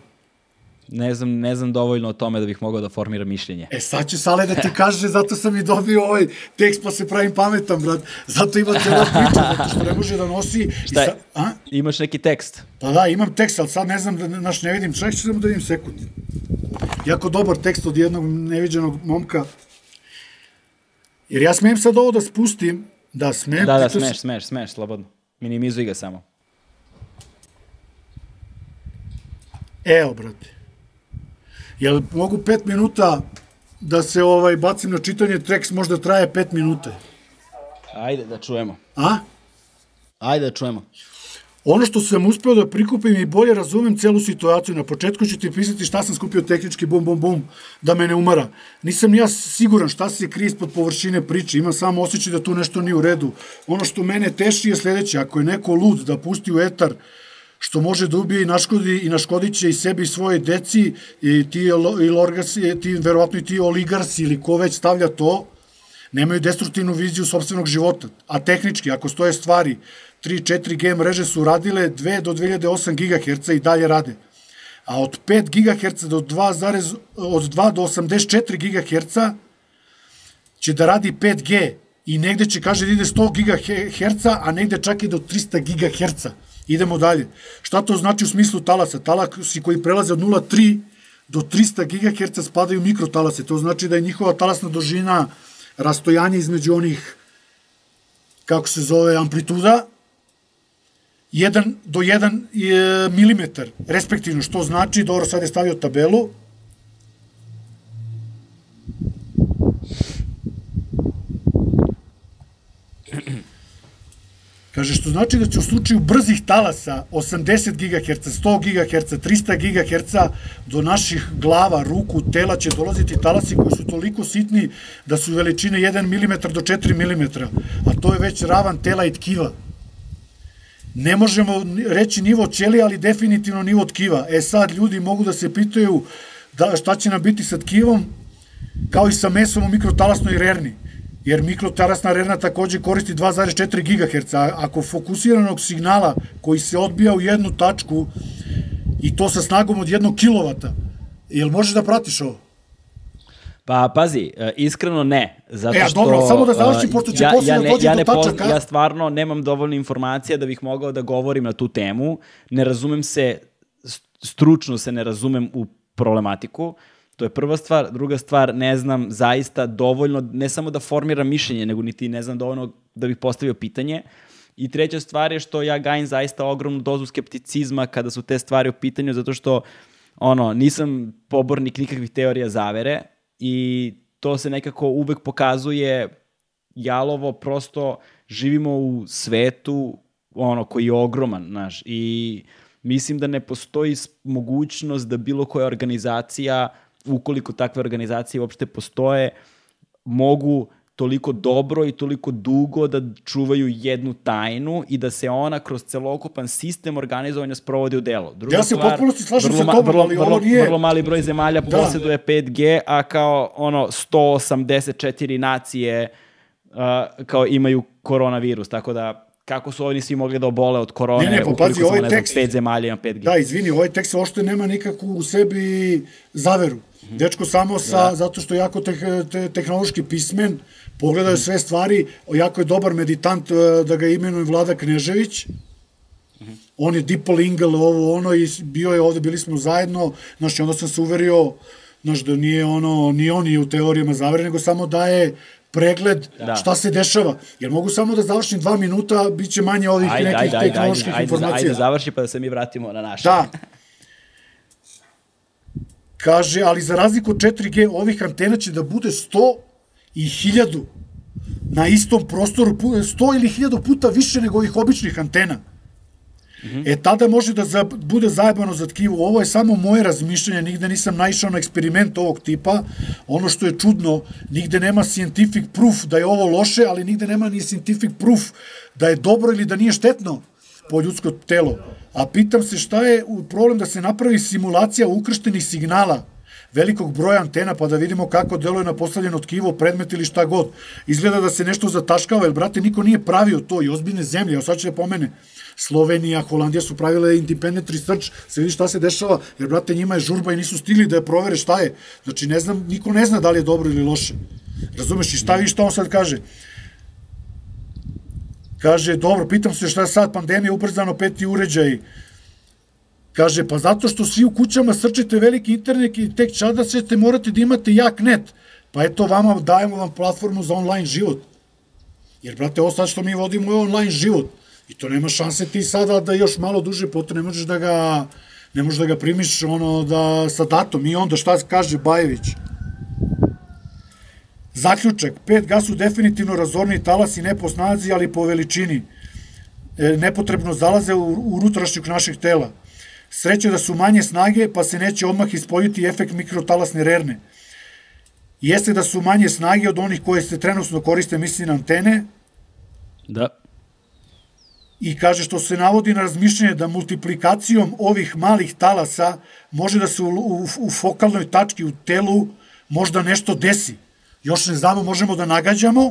Ne znam, ne znam dovoljno o tome da bih mogao da formiram mišljenje. E, sad će Sale da ti kaže, zato sam i dobio ovaj tekst pa se pravim pametan, brat. Zato ima cijela priča, zato što ne može da nosi... Šta je? A? Imaš neki tekst? Pa da, imam tekst, ali sad ne znam, da, naš ne vidim. Čak ću samo da vidim sekund. Jako dobar tekst od jednog neviđenog momka. Jer ja smijem sad ovo da spustim, da smijem... Da, da, smeš, smeš, smeš, slobodno. Minimizuj ga samo. Evo, brate. Jel mogu pet minuta da se ovaj bacim na čitanje, tekst možda traje pet minuta. Ajde da čujemo. A? Ajde da čujemo. Ono što sam uspeo da prikupim i bolje razumem celu situaciju. Na početku ću ti pisati šta sam skupio tehnički, bum, bum, bum, da me ne umara. Nisam ja siguran šta se krije ispod površine priče. Imam samo osjećaj da tu nešto nije u redu. Ono što mene teši je sledeće. Ako je neko lud da pusti u etar što može da ubije i naškodi i naškodit će i sebi i svoje deci i ti, i lorgasi, ti, verovatno i ti oligarsi ili ko već stavlja to, nemaju destruktivnu viziju sopstvenog života. A tehnički, ako stoje stvari, tri četiri G mreže su radile dve do dve hiljade osam gigaherca i dalje rade. A od pet gigaherca do dva, od dva do osamdeset četiri gigaherca će da radi pet G i negde će, kaže, da ide sto gigaherca, a negde čak i do trista gigaherca. Idemo dalje. Šta to znači u smislu talasa? Talasi koji prelaze od nula zarez tri do trista gigaherca spadaju mikrotalase. To znači da je njihova talasna dužina rastojanje između onih, kako se zove, amplituda, jedan do jedan milimetar, respektivno, što znači, dobro, sad je stavio tabelu, kaže, što znači da će u slučaju brzih talasa osamdeset gigaherca, sto gigaherca, trista gigaherca do naših glava, ruku, tela će dolaziti talasi koji su toliko sitni da su veličine jedan milimetar do četiri milimetra, a to je već ravan tela i tkiva. Ne možemo reći nivo ćelija, ali definitivno nivo tkiva. E sad, ljudi mogu da se pitaju da, šta će nam biti sa tkivom, kao i sa mesom u mikrotalasnoj rerni. Jer mikrotalasna rerna takođe koristi dva zarez četiri gigaherca. Ako fokusiranog signala koji se odbija u jednu tačku i to sa snagom od jednog kilovata, jel možeš da pratiš ovo? Pa, pazi, iskreno ne. Zato e, što, dobro, samo da završim, pošto će ja, posle ja da dođe ja do tačaka. Ja stvarno nemam dovoljno informacija da bih mogao da govorim na tu temu. Ne razumem se, stručno se ne razumem u problematiku. To je prva stvar. Druga stvar, ne znam zaista dovoljno, ne samo da formiram mišljenje, nego niti ne znam dovoljno da bih postavio pitanje. I treća stvar je što ja gajim zaista ogromnu dozu skepticizma kada su te stvari u pitanju, zato što ono, nisam pobornik nikakvih teorija zavere i to se nekako uvek pokazuje jalovo, prosto živimo u svetu ono, koji je ogroman, znaš, i mislim da ne postoji mogućnost da bilo koja organizacija, ukoliko takve organizacije uopšte postoje, mogu toliko dobro i toliko dugo da čuvaju jednu tajnu i da se ona kroz celokupan sistem organizovanja sprovodi u delo. Druga ja se potpuno ti slažem sa tobom, vrlo, ali vrlo, ovo nije... Vrlo mali broj zemalja da. Posjeduje pet G, a kao ono sto osamdeset četiri nacije uh, kao imaju koronavirus, tako da kako su oni svi mogli da obole od korone, ne, ne, ukoliko pazi, samo, ovaj ne znam, tekst, pet zemalja ima pet G. Da, izvini, ovaj tekst ošte nema nikakvu u sebi zaveru. Dečko samo sa, da. Zato što je jako te, te, tehnološki pismen, pogledaju sve stvari, jako je dobar meditant da ga imenuje Vlada Knežević, on je Dipolingal, ovo ono, i bio je ovde, bili smo zajedno, znači onda sam se uverio, znači da nije ono, ni on je u teorijama zavere, nego samo daje pregled da. Šta se dešava. Jer mogu samo da završim dva minuta, bit će manje ovih ajde, nekih ajde, tehnoloških ajde, informacija. Ajde, ajde završi pa da se mi vratimo na naše. Da. Kaže, ali za razliku od četiri G ovih antena će da bude sto i hiljadu na istom prostoru, sto ili hiljadu puta više nego ovih običnih antena. Mm-hmm. E, tada može da za, bude zajebano za tkivo. Ovo je samo moje razmišljanje, nigde nisam naišao na eksperiment ovog tipa. Ono što je čudno, nigde nema scientific proof da je ovo loše, ali nigde nema ni scientific proof da je dobro ili da nije štetno po ljudsko telo. A pitam se šta je problem da se napravi simulacija ukrštenih signala velikog broja antena, pa da vidimo kako deluje na postavljeno tkivo, predmet ili šta god. Izgleda da se nešto zataškava, jer, brate, niko nije pravio to i ozbiljne zemlje. Evo sad će da pomene. Slovenija, Holandija su pravile independent research, se vidi šta se dešava, jer, brate, njima je žurba i nisu stigli da je provere šta je. Znači, ne znam, niko ne zna da li je dobro ili loše. Razumeš? I šta vi šta on sad kaže? Kaže, dobro, pitam se šta je sad pandemija, ubrzano peti uređaj. Kaže, pa zato što svi u kućama srčete veliki internet i tek čada ćete morate da imate jak net. Pa eto, vama dajemo vam platformu za online život. Jer, brate, ovo sad što mi vodimo je online život. I to nema šanse ti sada da još malo duže potom ne možeš da ga, ne možeš da ga primiš ono, da, sa datom. I onda šta kaže Bajević? Zaključak, pet G su definitivno razorni talasi ne po snazi, ali po veličini. E, nepotrebno zalaze u, u unutrašnjeg našeg tela. Sreće da su manje snage, pa se neće odmah ispoljiti efekt mikrotalasne rerne. Jeste da su manje snage od onih koje se trenutno koriste, misli na antene. Da. I kaže što se navodi na razmišljanje da multiplikacijom ovih malih talasa može da se u, u, u fokalnoj tački u telu možda nešto desi. Još ne znamo, možemo da nagađamo.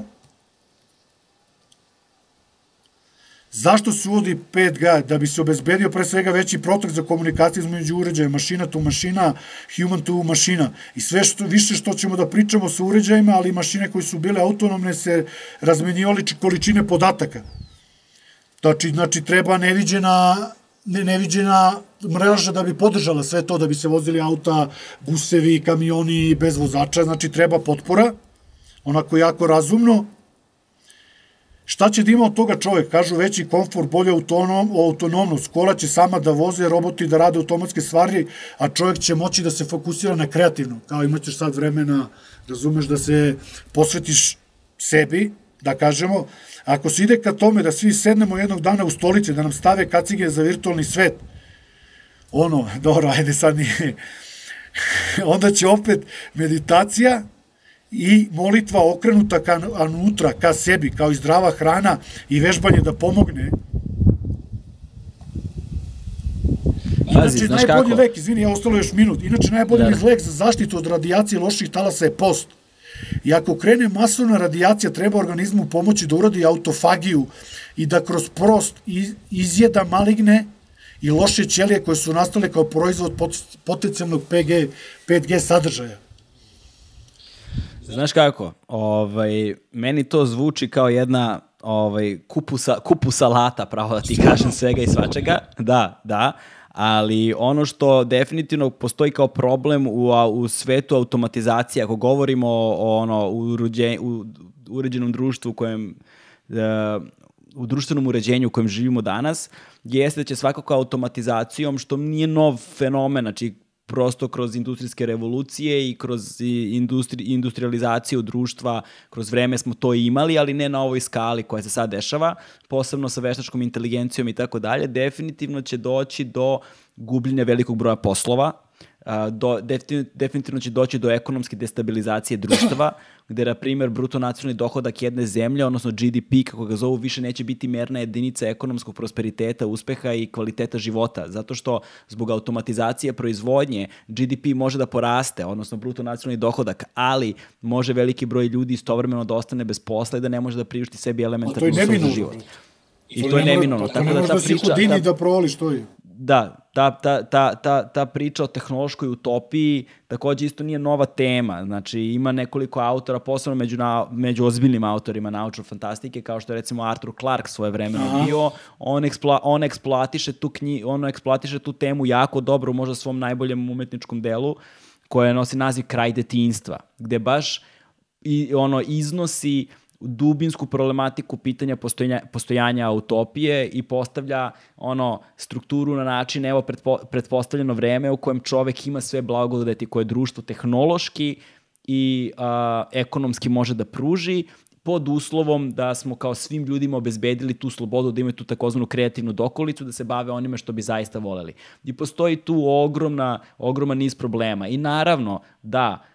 Zašto se uvodi pet G? Da bi se obezbedio pre svega veći protok za komunikaciju između uređaja, mašina to mašina, human to mašina. I sve što, više što ćemo da pričamo sa uređajima, ali mašine koje su bile autonomne se razmenjivali količine podataka. Znači, znači treba neviđena, ne, neviđena mreža da bi podržala sve to, da bi se vozili auta, busevi, kamioni bez vozača, znači treba potpora, onako jako razumno. Šta će da ima od toga čovjek? Kažu veći komfort, bolja autonom, autonomnost, kola će sama da voze, roboti da rade automatske stvari, a čovjek će moći da se fokusira na kreativno, kao imaćeš sad vremena, razumeš, da se posvetiš sebi, da kažemo. Ako se ide ka tome da svi sednemo jednog dana u stolice, da nam stave kacige za virtualni svet, ono, dobro, ajde sad nije, onda će opet meditacija i molitva okrenuta ka unutra, ka sebi, kao i zdrava hrana i vežbanje da pomogne. Inače, najbolji lek, izvini, ja ostalo još minut, inače najbolji lek za zaštitu od radijacije loših talasa je post. I ako krene masovna radijacija, treba organizmu pomoći da uradi autofagiju i da kroz prost izjeda maligne i loše ćelije koje su nastale kao proizvod potencijalnog pet G sadržaja. Znaš kako, ovaj, meni to zvuči kao jedna ovaj, kupusa, kupus salata, pravo da ti kažem svega i svačega, da, da, ali ono što definitivno postoji kao problem u, u svetu automatizacije, ako govorimo o, o ono, uređen, u uređenom društvu u kojem, uh, u društvenom uređenju u kojem živimo danas, jeste da će svakako automatizacijom, što nije nov fenomen, znači prosto kroz industrijske revolucije i kroz industri, industrializaciju društva, kroz vreme smo to imali, ali ne na ovoj skali koja se sad dešava, posebno sa veštačkom inteligencijom i tako dalje, definitivno će doći do gubljenja velikog broja poslova, do, definitivno će doći do ekonomske destabilizacije društva, gde, na primjer, bruto nacionalni dohodak jedne zemlje, odnosno G D P, kako ga zovu, više neće biti merna jedinica ekonomskog prosperiteta, uspeha i kvaliteta života, zato što zbog automatizacije proizvodnje G D P može da poraste, odnosno bruto nacionalni dohodak, ali može veliki broj ljudi istovremeno da ostane bez posla i da ne može da priušti sebi elementarnu uslov za život. I to je neminovno. To ne može da si hudini da provališ to je. Da, ta, ta, ta, ta, ta priča o tehnološkoj utopiji takođe isto nije nova tema. Znači, ima nekoliko autora, posebno među, na, među ozbiljnim autorima naučne fantastike, kao što je recimo Arthur Clarke svoje vremeno bio. On, ekspla, on, eksploatiše tu knji, on eksploatiše tu temu jako dobro, možda svom najboljem umetničkom delu, koja nosi naziv Kraj detinjstva, gde baš i, ono, iznosi dubinsku problematiku pitanja postojanja, postojanja utopije i postavlja ono strukturu na način, evo pretpo, pretpostavljeno vreme u kojem čovek ima sve blagodeti koje društvo tehnološki i a, ekonomski može da pruži, pod uslovom da smo kao svim ljudima obezbedili tu slobodu, da imaju tu takozvanu kreativnu dokolicu, da se bave onime što bi zaista voleli. I postoji tu ogromna, ogroman niz problema. I naravno da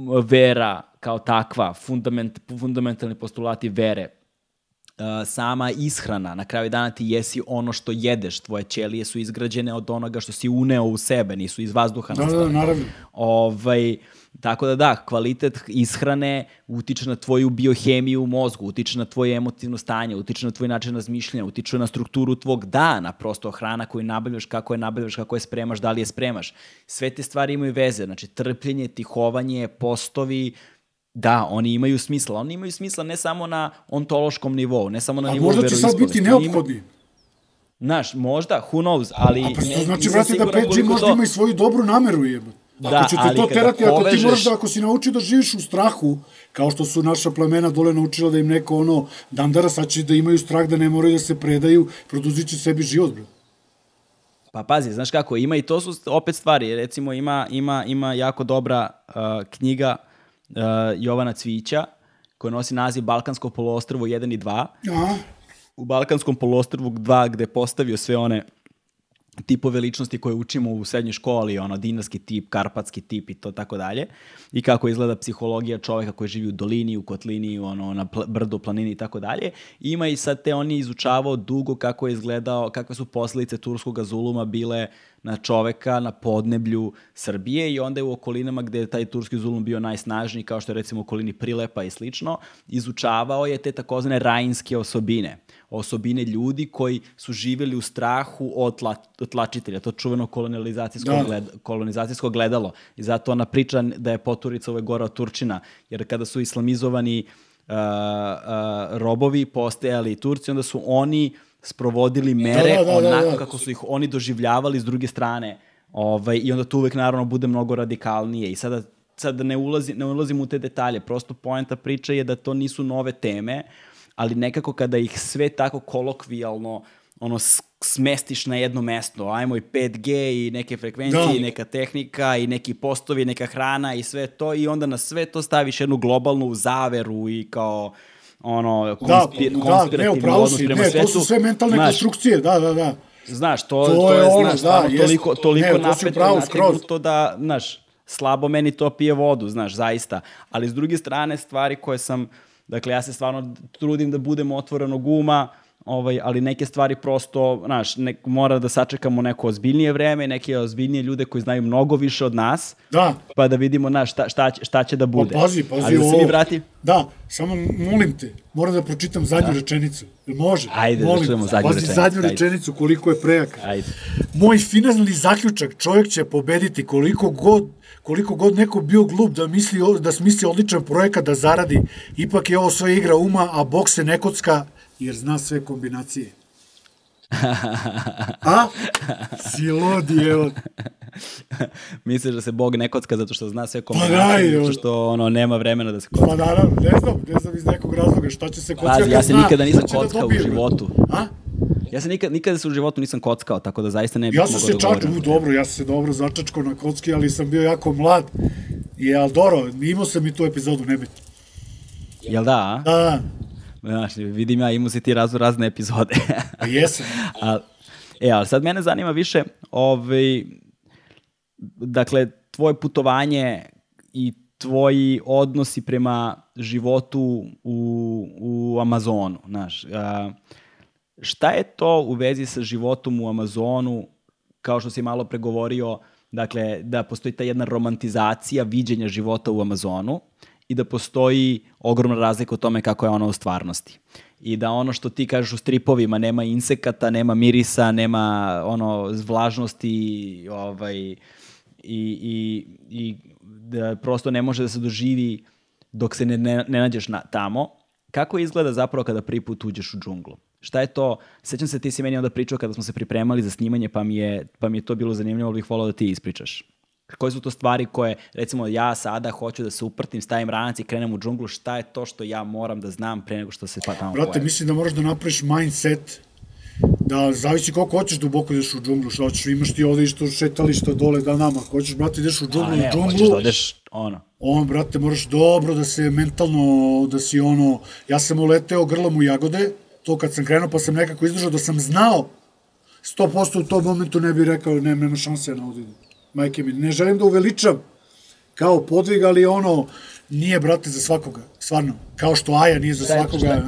vera kao takva, fundament, fundamentalni postulati vere, uh, sama ishrana, na kraju dana ti jesi ono što jedeš, tvoje ćelije su izgrađene od onoga što si uneo u sebe, nisu iz vazduha nastale. Da, da, naravno. Ovaj, tako da da, kvalitet ishrane utiče na tvoju biohemiju u mozgu, utiče na tvoje emotivno stanje, utiče na tvoj način razmišljanja, utiče na strukturu tvog dana, prosto hrana koju nabavljaš, kako je nabavljaš, kako je spremaš, da li je spremaš. Sve te stvari imaju veze, znači trpljenje, tihovanje, postovi, da, oni imaju smisla. Oni imaju smisla ne samo na ontološkom nivou, ne samo na nivou veroispovesti. A možda će sad biti neophodni. Znaš, možda, who knows, ali... A pa što znači, vrati, da pet G možda ima i svoju dobru nameru, jebati. Ako da, će te to terati, ako povežeš... ti moraš da, ako si naučio da živiš u strahu, kao što su naša plemena dole naučila da im neko ono, dandara, sad će da imaju strah da ne moraju da se predaju, produžit će sebi život, bro. Pa pazi, znaš kako, ima i to su opet stvari, recimo ima, ima, ima jako dobra uh, knjiga uh, Jovana Cvića, koja nosi naziv Balkansko poluostrvo jedan i dva. Aha. U Balkanskom poluostrvu dva, gde je postavio sve one tipove ličnosti koje učimo u srednjoj školi, ono, dinarski tip, karpatski tip i to tako dalje, i kako izgleda psihologija čoveka koji živi u dolini, u kotlini, ono, na pl brdu, planini i tako dalje. Ima i sad te on je izučavao dugo kako je izgledao, kakve su posledice turskog zuluma bile na čoveka na podneblju Srbije i onda je u okolinama gde je taj turski zulum bio najsnažniji, kao što je recimo u okolini Prilepa i slično, izučavao je te takozvane rajinske osobine. Osobine ljudi koji su živjeli u strahu od, tla, od tlačitelja, to čuveno kolonizacijsko, da. gled, kolonizacijsko gledalo. I zato ona priča da je Poturica uvek gora od Turčina, jer kada su islamizovani uh, uh, robovi postajali Turci, onda su oni sprovodili mere da, da, da, onako da, da. kako su ih oni doživljavali s druge strane. Ovaj, I onda to uvek naravno bude mnogo radikalnije. I sada, sada ne, ulazi, ne ulazim u te detalje, prosto poenta priče je da to nisu nove teme, ali nekako kada ih sve tako kolokvijalno ono, smestiš na jedno mesto, ajmo i pet G i neke frekvencije, da. i neka tehnika i neki postovi, neka hrana i sve to, i onda na sve to staviš jednu globalnu zaveru i kao ono, konspir, da, konspirativni da, ne, odnos prema ne, svetu. To su sve mentalne znaš, konstrukcije, da, da, da. Znaš, to, to, to je, ono, znaš, da, toliko, toliko napetno nategnuto da, znaš, slabo meni to pije vodu, znaš, zaista. Ali s druge strane, stvari koje sam, dakle, ja se stvarno trudim da budem otvorenog uma, ovaj, ali neke stvari prosto, znaš, ne, mora da sačekamo neko ozbiljnije vreme, neke ozbiljnije ljude koji znaju mnogo više od nas, da. pa da vidimo, znaš, šta, šta, će, šta će da bude. Pa pazi, pazi, ali da se mi vrati... Da, samo molim te, moram da pročitam zadnju da. rečenicu. Može? Ajde, molim, da čujemo zadnju pazi, rečenicu. Pazi zadnju rečenicu, koliko je prejaka. Ajde. Moj finalni zaključak, čovjek će pobediti koliko god, koliko god neko bio glup da, misli, da smisli odličan projekat da zaradi, ipak je ovo sve igra uma, a Bog se ne kocka, jer zna sve kombinacije. A? Si ludi, evo. Misliš da se Bog ne kocka zato što zna sve kombinacije, pa zato što ono, nema vremena da se kocka? Pa naravno, ne znam, ne znam iz nekog razloga šta će se kockati. Pazi, ja se nikada nisam kockao u životu. A? Ja se nikada, nikada se u životu nisam kockao, tako da zaista ne bih mogao da govorim. Ja sam se čačao, dobro, ja sam se dobro začačkao na kocki, ali sam bio jako mlad. I, ali dobro, imao sam i tu epizodu, nebitno. Jel da, a? Da. Znaš, vidim ja, imao si ti razno razne epizode. A jesam. A, e, ali sad mene zanima više, ovaj, dakle, tvoje putovanje i tvoji odnosi prema životu u, u Amazonu, znaš. A, šta je to u vezi sa životom u Amazonu, kao što si malo pregovorio, dakle, da postoji ta jedna romantizacija viđenja života u Amazonu i da postoji ogromna razlika u tome kako je ono u stvarnosti. I da ono što ti kažeš u stripovima, nema insekata, nema mirisa, nema ono vlažnosti, ovaj, i, i, i da prosto ne može da se doživi dok se ne, ne, ne nađeš na, tamo. Kako izgleda zapravo kada prvi put uđeš u džunglu? Šta je to? Sećam se, ti si meni onda pričao kada smo se pripremali za snimanje, pa mi je, pa mi je to bilo zanimljivo, bih volao da ti ispričaš. Koje su to stvari koje, recimo, ja sada hoću da se uprtim, stavim ranac i krenem u džunglu, šta je to što ja moram da znam pre nego što se pa tamo Brate, pojavi? Mislim da moraš da napraviš mindset, da zavisi koliko hoćeš duboko ideš u džunglu, šta hoćeš, imaš ti ovde isto šetališta dole da nama, ako hoćeš, brate, ideš u džunglu, ne, u džunglu, hoćeš da odeš, ono. On, brate, moraš dobro da se mentalno, da si ono, ja sam uleteo grlom u jagode, to kad sam krenuo pa sam nekako izdržao da sam znao, sto posto u tom momentu ne bih rekao, ne, nema šanse na ovdje. Majke mi, ne želim da uveličam kao podvig, ali ono, nije, brate, za svakoga, stvarno. Kao što Aja nije za svakoga. Šta je,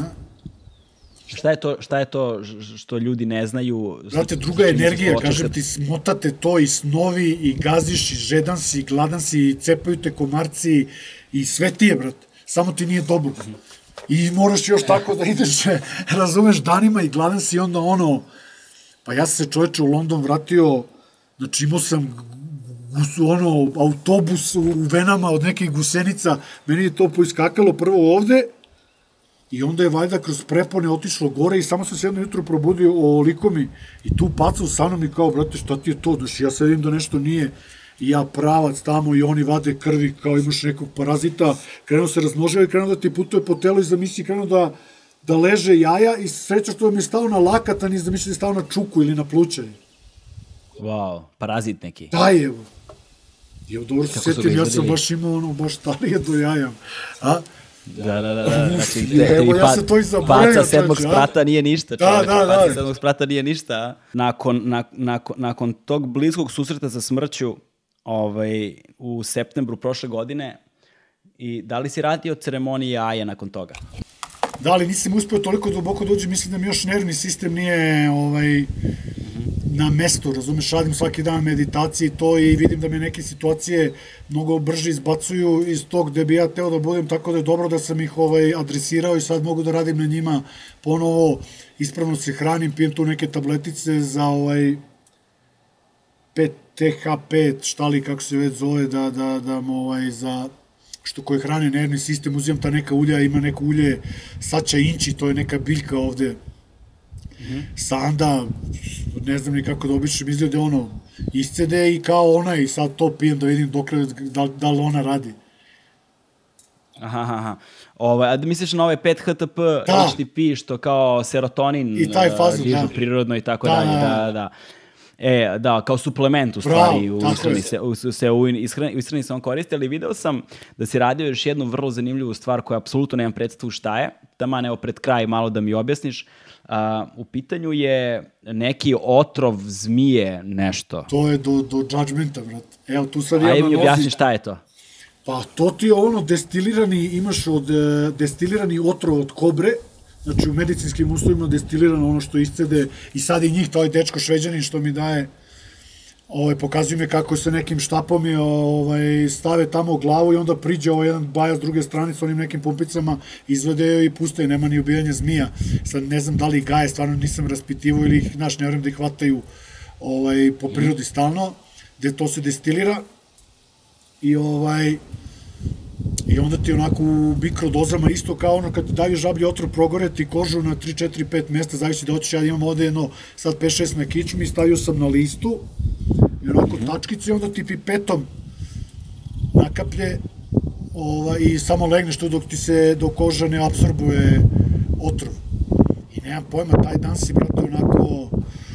šta je, to, šta je to što ljudi ne znaju? Brate, druga energija, kažem ti, smotate to i snovi, i gaziš, i žedan si, i gladan si, i cepaju te komarci, i sve ti je, brate. Samo ti nije dobro. I moraš još tako da ideš, razumeš, danima i gladan si, onda ono, pa ja sam se čoveče u London vratio, znači imao sam ono, autobus u venama od nekih gusenica, meni je to poiskakalo prvo ovde i onda je valjda kroz prepone otišlo gore i samo sam se jedno jutro probudio o likomi i tu pacao sa mnom i kao, brate, šta ti je to? Znači, ja sad vidim da nešto nije i ja pravac tamo i oni vade krvi kao imaš nekog parazita, krenuo se razmnožava i krenuo da ti putuje po telu i zamisli krenuo da, da leže jaja i sreća što mi je stao na lakat, a nije zamisli da je stao na čuku ili na pluće. Wow, parazit neki. Da je, evo. Evo, dobro se sjetim, ja sam baš imao ono, baš talije do jaja. A? Da, da, da. da. Znači, evo, ja se to i zaboravio. Paca sedmog sprata nije ništa, čovječe. Da, da, da. Paca sedmog sprata nije ništa. Nakon, na, nakon, nakon tog bliskog susreta sa smrću ovaj, u septembru prošle godine, i da li si radio ceremonije jaja nakon toga? Da, ali nisam uspeo toliko duboko dođe, mislim da mi još nervni sistem nije ovaj, na mestu, razumeš, radim svaki dan meditacije i to i vidim da me neke situacije mnogo brže izbacuju iz tog gde bi ja teo da budem, tako da je dobro da sam ih ovaj, adresirao i sad mogu da radim na njima ponovo, ispravno se hranim, pijem tu neke tabletice za ovaj P T H pet, šta li kako se već zove, da, da, da ovaj, za što koje hrane nervni sistem, uzimam ta neka ulja, ima neko ulje sača inči, to je neka biljka ovde, mm-hmm. Sanda, ne znam ni kako da obično izglede ono, iscede i kao ona i sad to pijem da vidim dokle, da, da li ona radi. Aha, aha. Ove, a da misliš na ove pet H T P, da. H T P, što kao serotonin i taj fazon, dižu da. Prirodno i tako da, dalje, da, da, da. E, da, kao suplement u stvari, Bravo, u ishrani se, u, se, u ishrani, u ishrani se on koristi, ali video sam da si radio još jednu vrlo zanimljivu stvar koja apsolutno nemam predstavu šta je, taman evo pred kraj malo da mi objasniš. Uh, u pitanju je neki otrov zmije nešto. To je do, do judgmenta, brat. Evo, tu sad Ajde mi objasni šta je to. Pa to ti je ono destilirani, imaš od, destilirani otrov od kobre, znači u medicinskim uslovima destilirano ono što iscede i sad i njih, to je dečko Šveđanin što mi daje, ovaj, pokazuju me kako se nekim štapom je, ovaj, stave tamo u glavu i onda priđe ovaj jedan baja s druge strane s onim nekim pumpicama, izvede i puste, nema ni ubijanja zmija. Sad ne znam da li gaje, stvarno nisam raspitivo ili ih, znaš, ne vrem da ih hvataju ovaj, po prirodi stalno, gde to se destilira i ovaj... i onda ti onako u mikrodozama isto kao ono kad ti daju žablji otrov progore ti kožu na tri, četiri, pet mesta, zavisi da hoćeš, ja imam ovde jedno sad pet šest na kičmi, stavio sam na listu i onako tačkice i onda ti pipetom nakaplje i samo legneš tu dok ti se do koža ne apsorbuje otrov. I nemam pojma, taj dan si, brate, onako,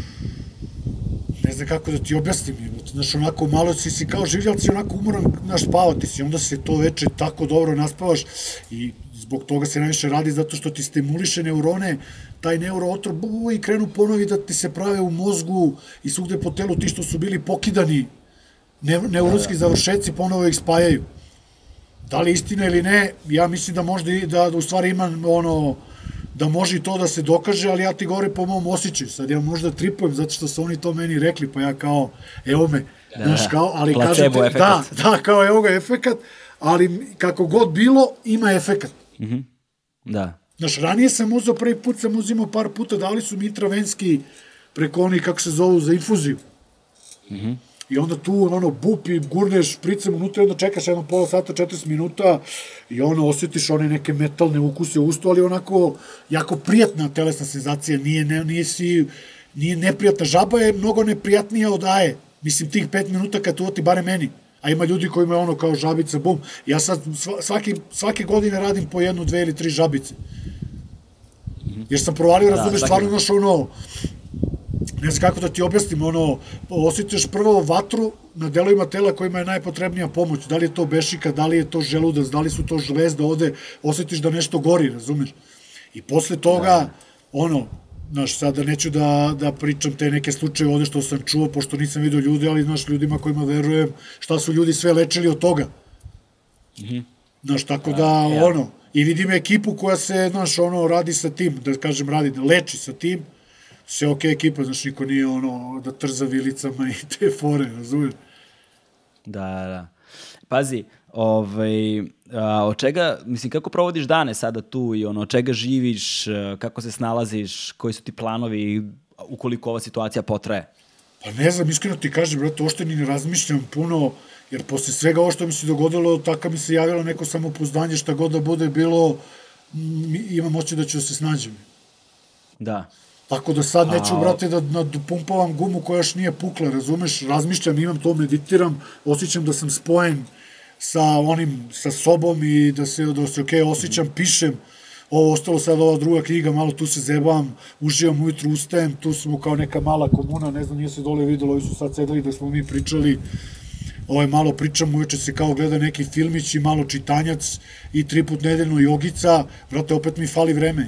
ne znam kako da ti objasnim, znaš, onako malo si si kao življac i onako umoran, znaš, spavati si, onda se to veče tako dobro naspavaš i zbog toga se najviše radi zato što ti stimuliše neurone, taj neurootrov i krenu ponovi da ti se prave u mozgu i svugde po telu ti što su bili pokidani neuronski završeci ponovo ih spajaju. Da li istina ili ne, ja mislim da možda i da u stvari imam ono, da može i to da se dokaže, ali ja ti govorim po mom osjećaju. Sad ja možda tripujem zato što su oni to meni rekli, pa ja kao, evo me, znaš kao, ali kažete, da, da, kao evo ga efekat, ali kako god bilo, ima efekat. Da. Znaš, ranije sam uzao, prvi put sam uzimao par puta, dali su mi intravenski preko oni, kako se zovu, za infuziju. Mhm. I onda tu, ono, bup i gurneš špricem unutra i onda čekaš jedno pola sata, četrdeset minuta i ono, osjetiš one neke metalne ukuse u ustu, ali onako, jako prijatna telesna senzacija, nije, ne, nije si, nije neprijatna. Žaba je mnogo neprijatnija od aje. Mislim, tih pet minuta kad to ti bare meni. A ima ljudi koji imaju ono kao žabica, bum. Ja sad svaki, svake godine radim po jednu, dve ili tri žabice. Jer sam provalio, razumeš, stvarno imaš ono, ne znam kako da ti objasnim, ono, osjećaš prvo vatru na delovima tela kojima je najpotrebnija pomoć, da li je to bešika, da li je to želudac, da li su to žlezde, ovde osjetiš da nešto gori, razumeš? I posle toga, ono, znaš, sada neću da, da pričam te neke slučaje ovde što sam čuo, pošto nisam vidio ljudi, ali, znaš, ljudima kojima verujem, šta su ljudi sve lečili od toga. Znaš, tako da, ono, i vidim ekipu koja se, znaš, ono, radi sa tim, da kažem, radi, da leči sa tim, sve okej ekipa, znaš, niko nije ono da trza vilicama i te fore, razumiješ? Da, da. Pazi, ovaj, a, od čega, mislim, kako provodiš dane sada tu i ono, od čega živiš, kako se snalaziš, koji su ti planovi, ukoliko ova situacija potraje? Pa ne znam, iskreno ti kažem, brate, ošte ni ne razmišljam puno, jer posle svega ovo što mi se dogodilo, tako mi se javilo neko samopouzdanje, šta god da bude bilo, imam moći da ću da se snađem. Da. Tako da sad neću, brate, da nadupumpavam gumu koja još nije pukla, razumeš, razmišljam, imam to, meditiram, osjećam da sam spojen sa onim, sa sobom i da se, da se okej osjećam, pišem, ovo ostalo sad ova druga knjiga, malo tu se zevam, uživam, ujutru ustajem, tu smo kao neka mala komuna, ne znam, nije se dole videlo, ovi su sad sedeli da smo mi pričali, ovaj, malo pričam, uveče se kao gleda neki filmić i malo čitanjac i tri put nedeljno jogica, brate, opet mi fali vreme.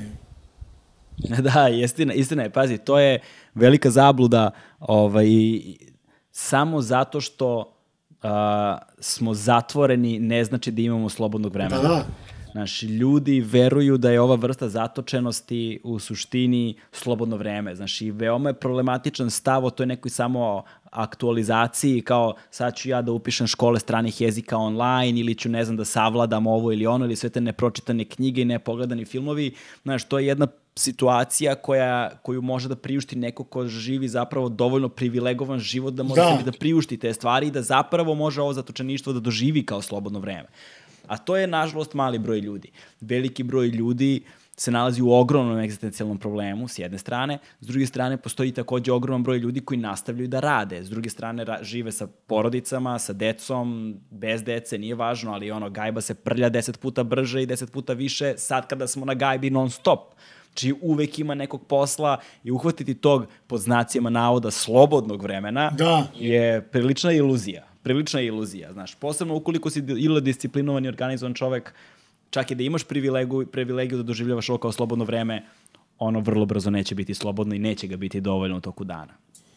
Da, istina, istina je, pazi, to je velika zabluda, ovaj, samo zato što a, smo zatvoreni ne znači da imamo slobodnog vremena. Da, da. Znaš, ljudi veruju da je ova vrsta zatočenosti u suštini slobodno vreme. Znaš, i veoma je problematičan stav o toj nekoj samo aktualizaciji, kao sad ću ja da upišem škole stranih jezika online ili ću, ne znam, da savladam ovo ili ono, ili sve te nepročitane knjige i nepogledani filmovi. Znaš, to je jedna situacija koja, koju može da priušti neko ko živi zapravo dovoljno privilegovan život da može da. da priušti te stvari i da zapravo može ovo zatočeništvo da doživi kao slobodno vreme. A to je, nažalost, mali broj ljudi. Veliki broj ljudi se nalazi u ogromnom egzistencijalnom problemu, s jedne strane. S druge strane, postoji takođe ogroman broj ljudi koji nastavljaju da rade. S druge strane, žive sa porodicama, sa decom, bez dece, nije važno, ali ono, gajba se prlja deset puta brže i deset puta više sad kada smo na gajbi non stop. Znači uvek ima nekog posla i uhvatiti tog, pod znacima navoda, slobodnog vremena da. je prilična iluzija. Prilična iluzija, znaš. Posebno ukoliko si ili disciplinovan i organizovan čovek, čak i da imaš privilegiju, privilegiju da doživljavaš ovo kao slobodno vreme, ono vrlo brzo neće biti slobodno i neće ga biti dovoljno u toku dana.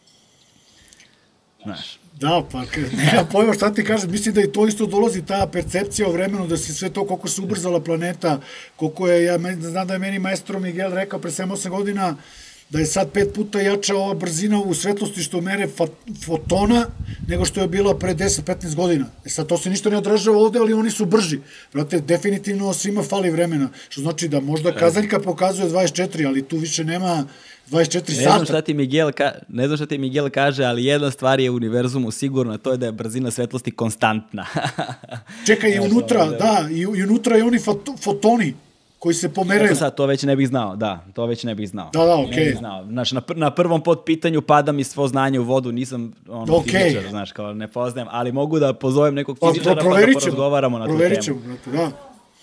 Znaš. Da, pa nema pojma šta ti kažem, mislim da i to isto dolazi ta percepcija o vremenu, da se sve to, koliko se ubrzala planeta, koliko je, ja znam da je meni maestro Miguel rekao pre sedam osam godina, da je sad pet puta jača ova brzina u svetlosti što mere fotona nego što je bila pre deset do petnaest godina. E sad to se ništa ne odražava ovde, ali oni su brži. Brate, definitivno svima fali vremena, što znači da možda kazaljka pokazuje dvadeset četiri, ali tu više nema dvadeset četiri sata. Ne znam šta ti Miguel, ka, ne znam šta ti Miguel kaže, ali jedna stvar je u univerzumu sigurno, to je da je brzina svetlosti konstantna. Čekaj, i unutra, da, i, i unutra i oni fotoni koji se pomeraju. Sad, to već ne bih znao, da, to već ne bih znao. Da, da, okej. Okay. Znači, na, pr na prvom podpitanju pada mi svo znanje u vodu, nisam ono, okay. fizičar, znaš, kao ne poznajem, ali mogu da pozovem nekog fizičara pa, pa da porazgovaramo na tu temu. Proverit ćemo, brate, da.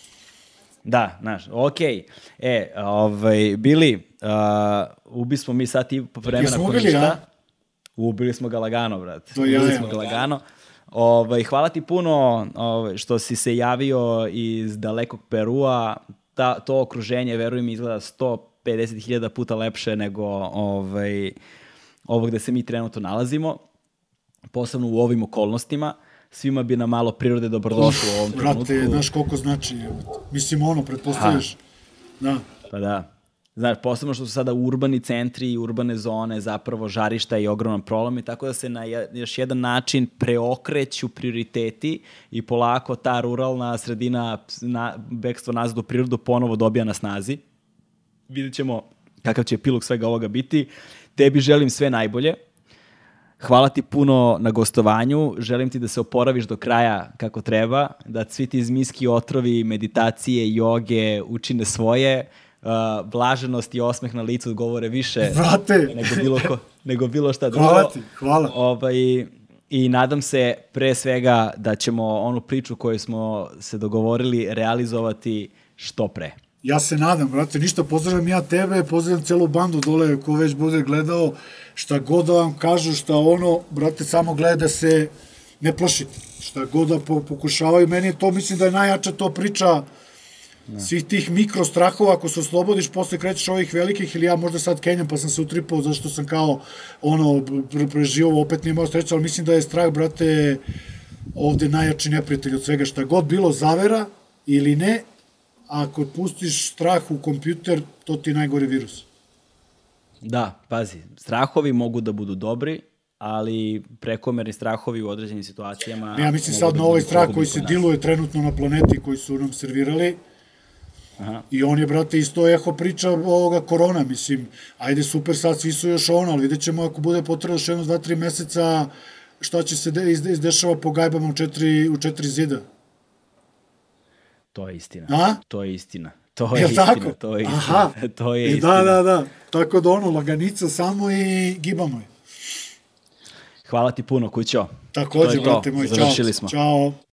Da, znaš, okej. Okay. E, ovaj, Bili, uh, ubismo mi sad i po vremena ko ništa. Ubili smo ga lagano, brate. To ja, ubili smo ga lagano. Ovaj, hvala ti puno ovaj, što si se javio iz dalekog Perua. Ta, to okruženje, verujem mi, izgleda sto pedeset hiljada puta lepše nego ovaj, ovo gde se mi trenutno nalazimo. Posebno u ovim okolnostima. Svima bi nam malo prirode dobrodošlo u ovom trenutku. Brate, znaš koliko znači. Mislim, ono, pretpostavljaš. Da. Pa da. Znaš, posebno što su sada urbani centri i urbane zone zapravo žarišta i ogroman problem i tako da se na još jedan način preokreću prioriteti i polako ta ruralna sredina, na, bekstvo nazad u prirodu ponovo dobija na snazi. Vidjet ćemo kakav će epilog svega ovoga biti. Tebi želim sve najbolje. Hvala ti puno na gostovanju. Želim ti da se oporaviš do kraja kako treba, da svi ti zmijski otrovi, meditacije, joge učine svoje. Uh, blaženost i osmeh na licu govore više Vrate. nego bilo, ko, nego bilo šta drugo. Hvala ti, hvala. Ovaj, I nadam se pre svega da ćemo onu priču koju smo se dogovorili realizovati što pre. Ja se nadam, brate, ništa, pozdravljam ja tebe, pozdravljam celu bandu dole ko već bude gledao, šta god da vam kažu, šta ono, brate, samo gleda da se ne plašite, šta god da pokušavaju, meni je to, mislim da je najjača to priča ne. Svih tih mikro strahova, ako se oslobodiš, posle krećeš ovih velikih, ili ja možda sad kenjam, pa sam se utripao, zašto sam kao, ono, preživao, opet nije imao sreća, ali mislim da je strah, brate, ovde najjači neprijatelj od svega, šta god bilo zavera ili ne, ako pustiš strah u kompjuter, to ti je najgori virus. Da, pazi, strahovi mogu da budu dobri, ali prekomerni strahovi u određenim situacijama... Ne, ja mislim sad na ovaj strah koji se diluje trenutno na planeti, koji su nam servirali, aha. I on je, brate, isto eho priča ovoga korona, mislim, ajde super, sad svi su još ono, ali vidjet ćemo ako bude potrebno još jedno, dva, tri meseca, šta će se de, izdešava po gajbama u četiri, u četiri zida. To je istina. A? To je istina. To je, je istina, tako? To je istina. Aha. To je I istina. Da, da, da. Tako da ono, laganica samo i gibamo je. Hvala ti puno, kućo. Takođe, brate moj, čao. Završili smo. Ćao.